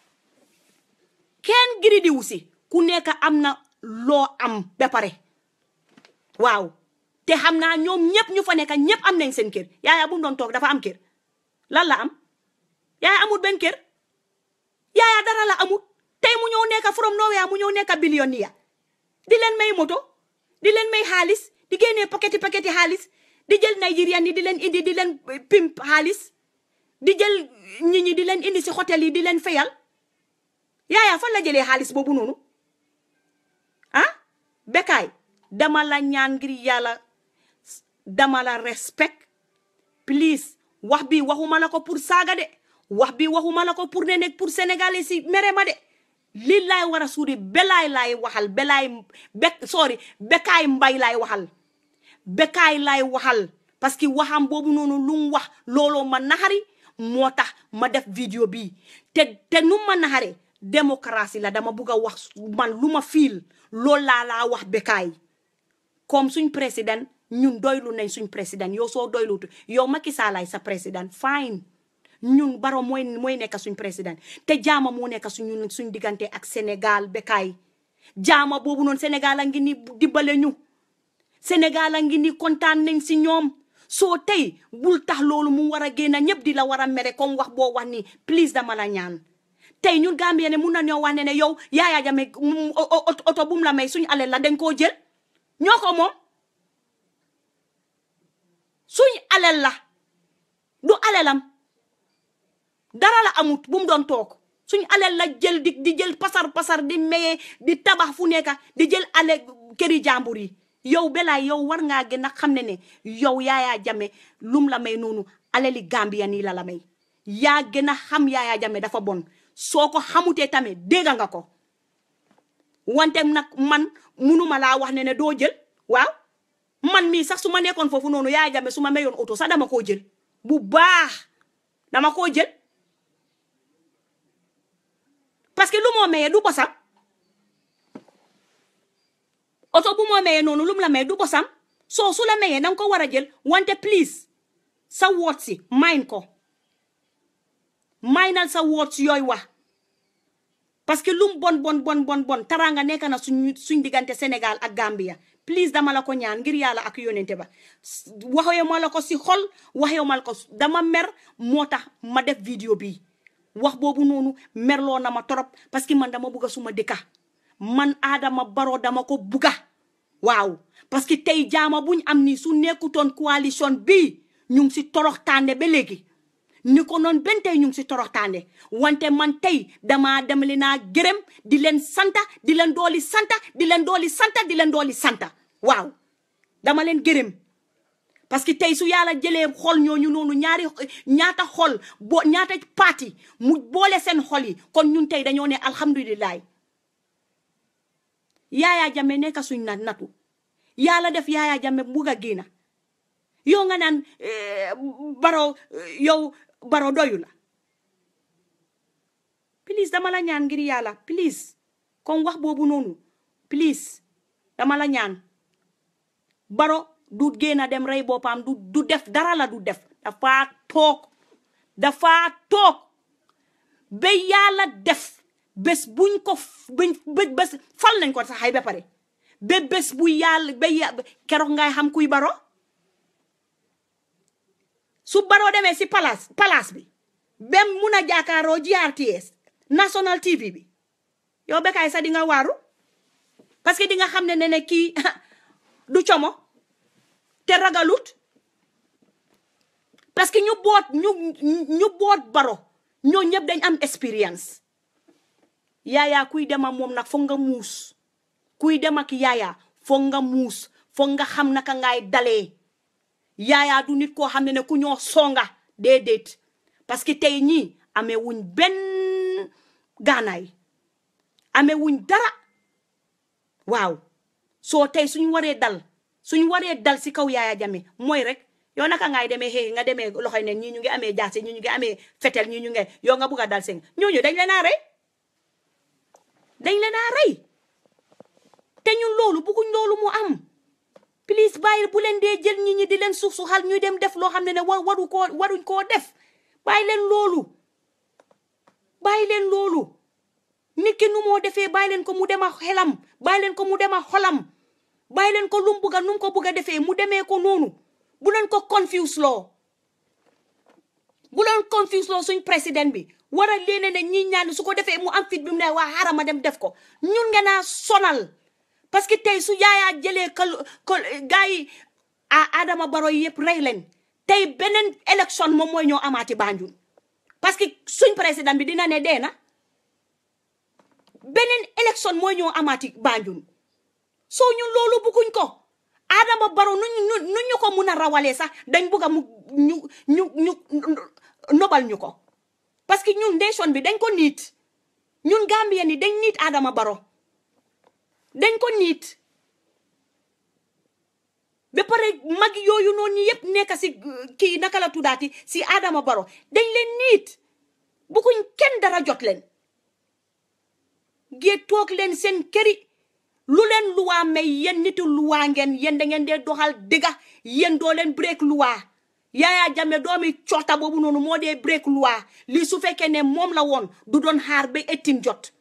kenn giri di wusi ku nekk am na loo am ba pare waaw te xam naa ñoom ñëpp ñu fa nekk ñëpp am nañ seen kër Yahya bu mu doon toog dafa am kër lan la am Yahya amul benn kër Yahya dara la amul tey mu ñëw nekk from nowhere mu ñëw nekk billionaire di leen may moto di leen may xaalis di génnee paketi paketi xaalis di jël Nigerian yi di leen indi di leen pimp xaalis di jël nit ñi di leen indi si hôtel yi di leen fayal Yahya fan la jëlee xaalis boobu noonu ah Bekai dama la ñaan ngir yàlla dama la respect please wax bi waxuma la ko pour saaga de wax bi waxuma la ko pour ne nekk pour sénégalais si mere ma de lii laay war a suuri belaay laay waxal belaay bek sorry Bekai Mbye laay waxal Bekai laay waxal parce que waxam boobu noonu lu mu wax looloo ma naxari moo tax ma def vidéo bi te te nu ma naxare démocratie la dama bugg a wax man lu ma fiil loolu laa laa wax Bekai comme suñ président ñun doylu nañ suñ président yow soo doylutu yow Macky Sall sa président fine ñun Barrow mooy mooy nekk suñ président te jaama moo nekk suñu suñ diggante ak Sénégal Bekai jaama boobu noonu Sénégal a ngi ni dimbale ñu Sénégal a ngi ni kontaan nañ si ñoom soo tey bul tax loolu mu war a génn ñëpp di la war a mere comme wax boo wax ni please dama la ñaan tey ñun Gambia ne mun na ñoo wax ne ne yow Yahya Jammeh oto bu mu la may suñ alal la dañ koo jël ñoo ko moom suñ alal la du alalam dara la amut bu mu doon toog suñ alal la jël di di jël pasar pasar di maye di tabax fu nekka di jël ale këri jàmbur yi yow Belaay yow war ngaa gën a xam ne ne yow Yahya Jammeh lum la may noonu alali Gambia nii la la may yaa gën a xam Yahya Jammeh dafa bon soo ko xamutee tamit dégg nga ko wante nag man munuma laa wax ne ne doo jël waaw man mii sax su ma nekkoon foofu noonu Yahya Jammeh su ma mayoon oto sax dama koo jël bu baax dama koo jël parce que lu moo mayee du bosam oto bu moo mayee noonu lum la may du bosam soo su la mayee danga ko war a jël wante please sa woot si mayn ko maynal sa woot si yooyu wax parce que lum bon bon bon bon bon taranga nekk na suñ suñ diggante Sénégal ak Gambia please dama la ko ñaan ngir yàlla ak yonente ba waxee ma la ko si xol waxee ma la ko dama mer moo tax ma def vidéo bi wax boobu noonu merloo na ma torop parce que man dama bugga suma dëkka man Adama Barrow dama ko bugga waaw parce que tey jaama buñ am ni su nekkutoon coalition bi ñu ngi si toroxtaande ba léegi ni ko noon ben tey ñu ngi si toroxtaande wante man tey dama dem li naa gërëm di leen santa di leen dooli santa di leen dooli santa di leen dooli santa waaw dama leen gërëm parce que tey su yàlla jëlee xol ñooñu noonu ñaari ñaata xol bo ñaata parti mu boole seen xol yi kon ñun tey dañoo ne alhamdulilah Yahya Jammeh nekk suñ na natu yàlla def Yahya Jammeh bugg a génna yow nga naan Barrow yow Barrow doyu la please dama la ñaan ngir yàlla please comme wax boobu noonu please dama la ñaan Barrow du génna dem rey boppam du du def dara la du def dafa toog dafa toog ba yàlla def bés buñ ko buñ bés fal nañ ko sax xay ba pare ba bés bu yàlla ba keroog ngay xam kuy Barrow su Barrow demee si palace palace bi bem mun a jaakaaroo G R T S National T V bi yow Bekai sax di nga waaru parce que di nga xam ne ne ne kii du como te ragalut parce que ñu boot ñu ñu boot Barrow ñoo ñëpp dañ am expérience Yahya kuy dem ak moom nag foog nga muus kuy dem ak Yahya foog nga muus foog nga xam naka ngay dalee Yahya du nit koo xam ne ne ku ñoo songa déedéet parce que tey ñii amee wuñ benn gaanaay amee wuñ dara waaw soo tey suñ waree dal suñ waree dal si kaw Yahya Jammeh mooy rek yow naka ngay demee xëy nga demee loxoy ne ñii ñu ngi amee jaase ñii ñu ngi amee fetel ñii ñu ngi yow nga bugg a dal seen ñooñu dañ leen a rey dañ leen a rey te ñun loolu bugguñ loolu mu am please bàyyi bu leen dee jël ñi ñi di leen suuf su xal ñuy dem def loo xam ne ne war waru koo waruñ koo def bàyyi leen loolu bàyyi leen loolu nit ki nu moo defee bàyyi leen ko mu dem a xelam bàyyi leen ko mu dem a xolam bàyyi leen ko lu mu bugga nu mu ko bugga defee mu demee ko noonu bu leen ko confuse loo bu leen confuse loo suñ président bi war a leen ne ñi ñaan su ko defee mu am fit bi mu ne waa xaaral ma dem def ko ñun ngeen a sonal parce que tey su Yahya jëlee kal kal gars yi a Adama Barrow yëpp rey leen tey beneen élection moom mooy ñoo amaati Banjul parce que suñ président bi dina ne dee na beneen élection mooy ñoo amaati Banjul soo ñun loolu bugguñ ko Adama Barrow nu ñu nu ñu ko mun a rawalee sax dañ bugg a mu ñu ñu ñu nobal ñu ko parce que ñun nation bi dañ ko niit ñun Gambien ni dañ niit Adama Barrow dañ ko niit ba pare mag yooyu noonu yëpp nekk si kii naka la tuddaati si Adama Barrow dañ leen niit bugguñ kenn dara jot leen gée toog leen seen këri lu leen luwaa may yéen nitu luwaa ngeen yéen da ngeen dee doxal dëgga yéen doo leen break luwaa Yahya Jammeh doomi coota boobu noonu moo dee break luwaa lii su fekkee ne moom la woon du doon xaar ba eighteen jot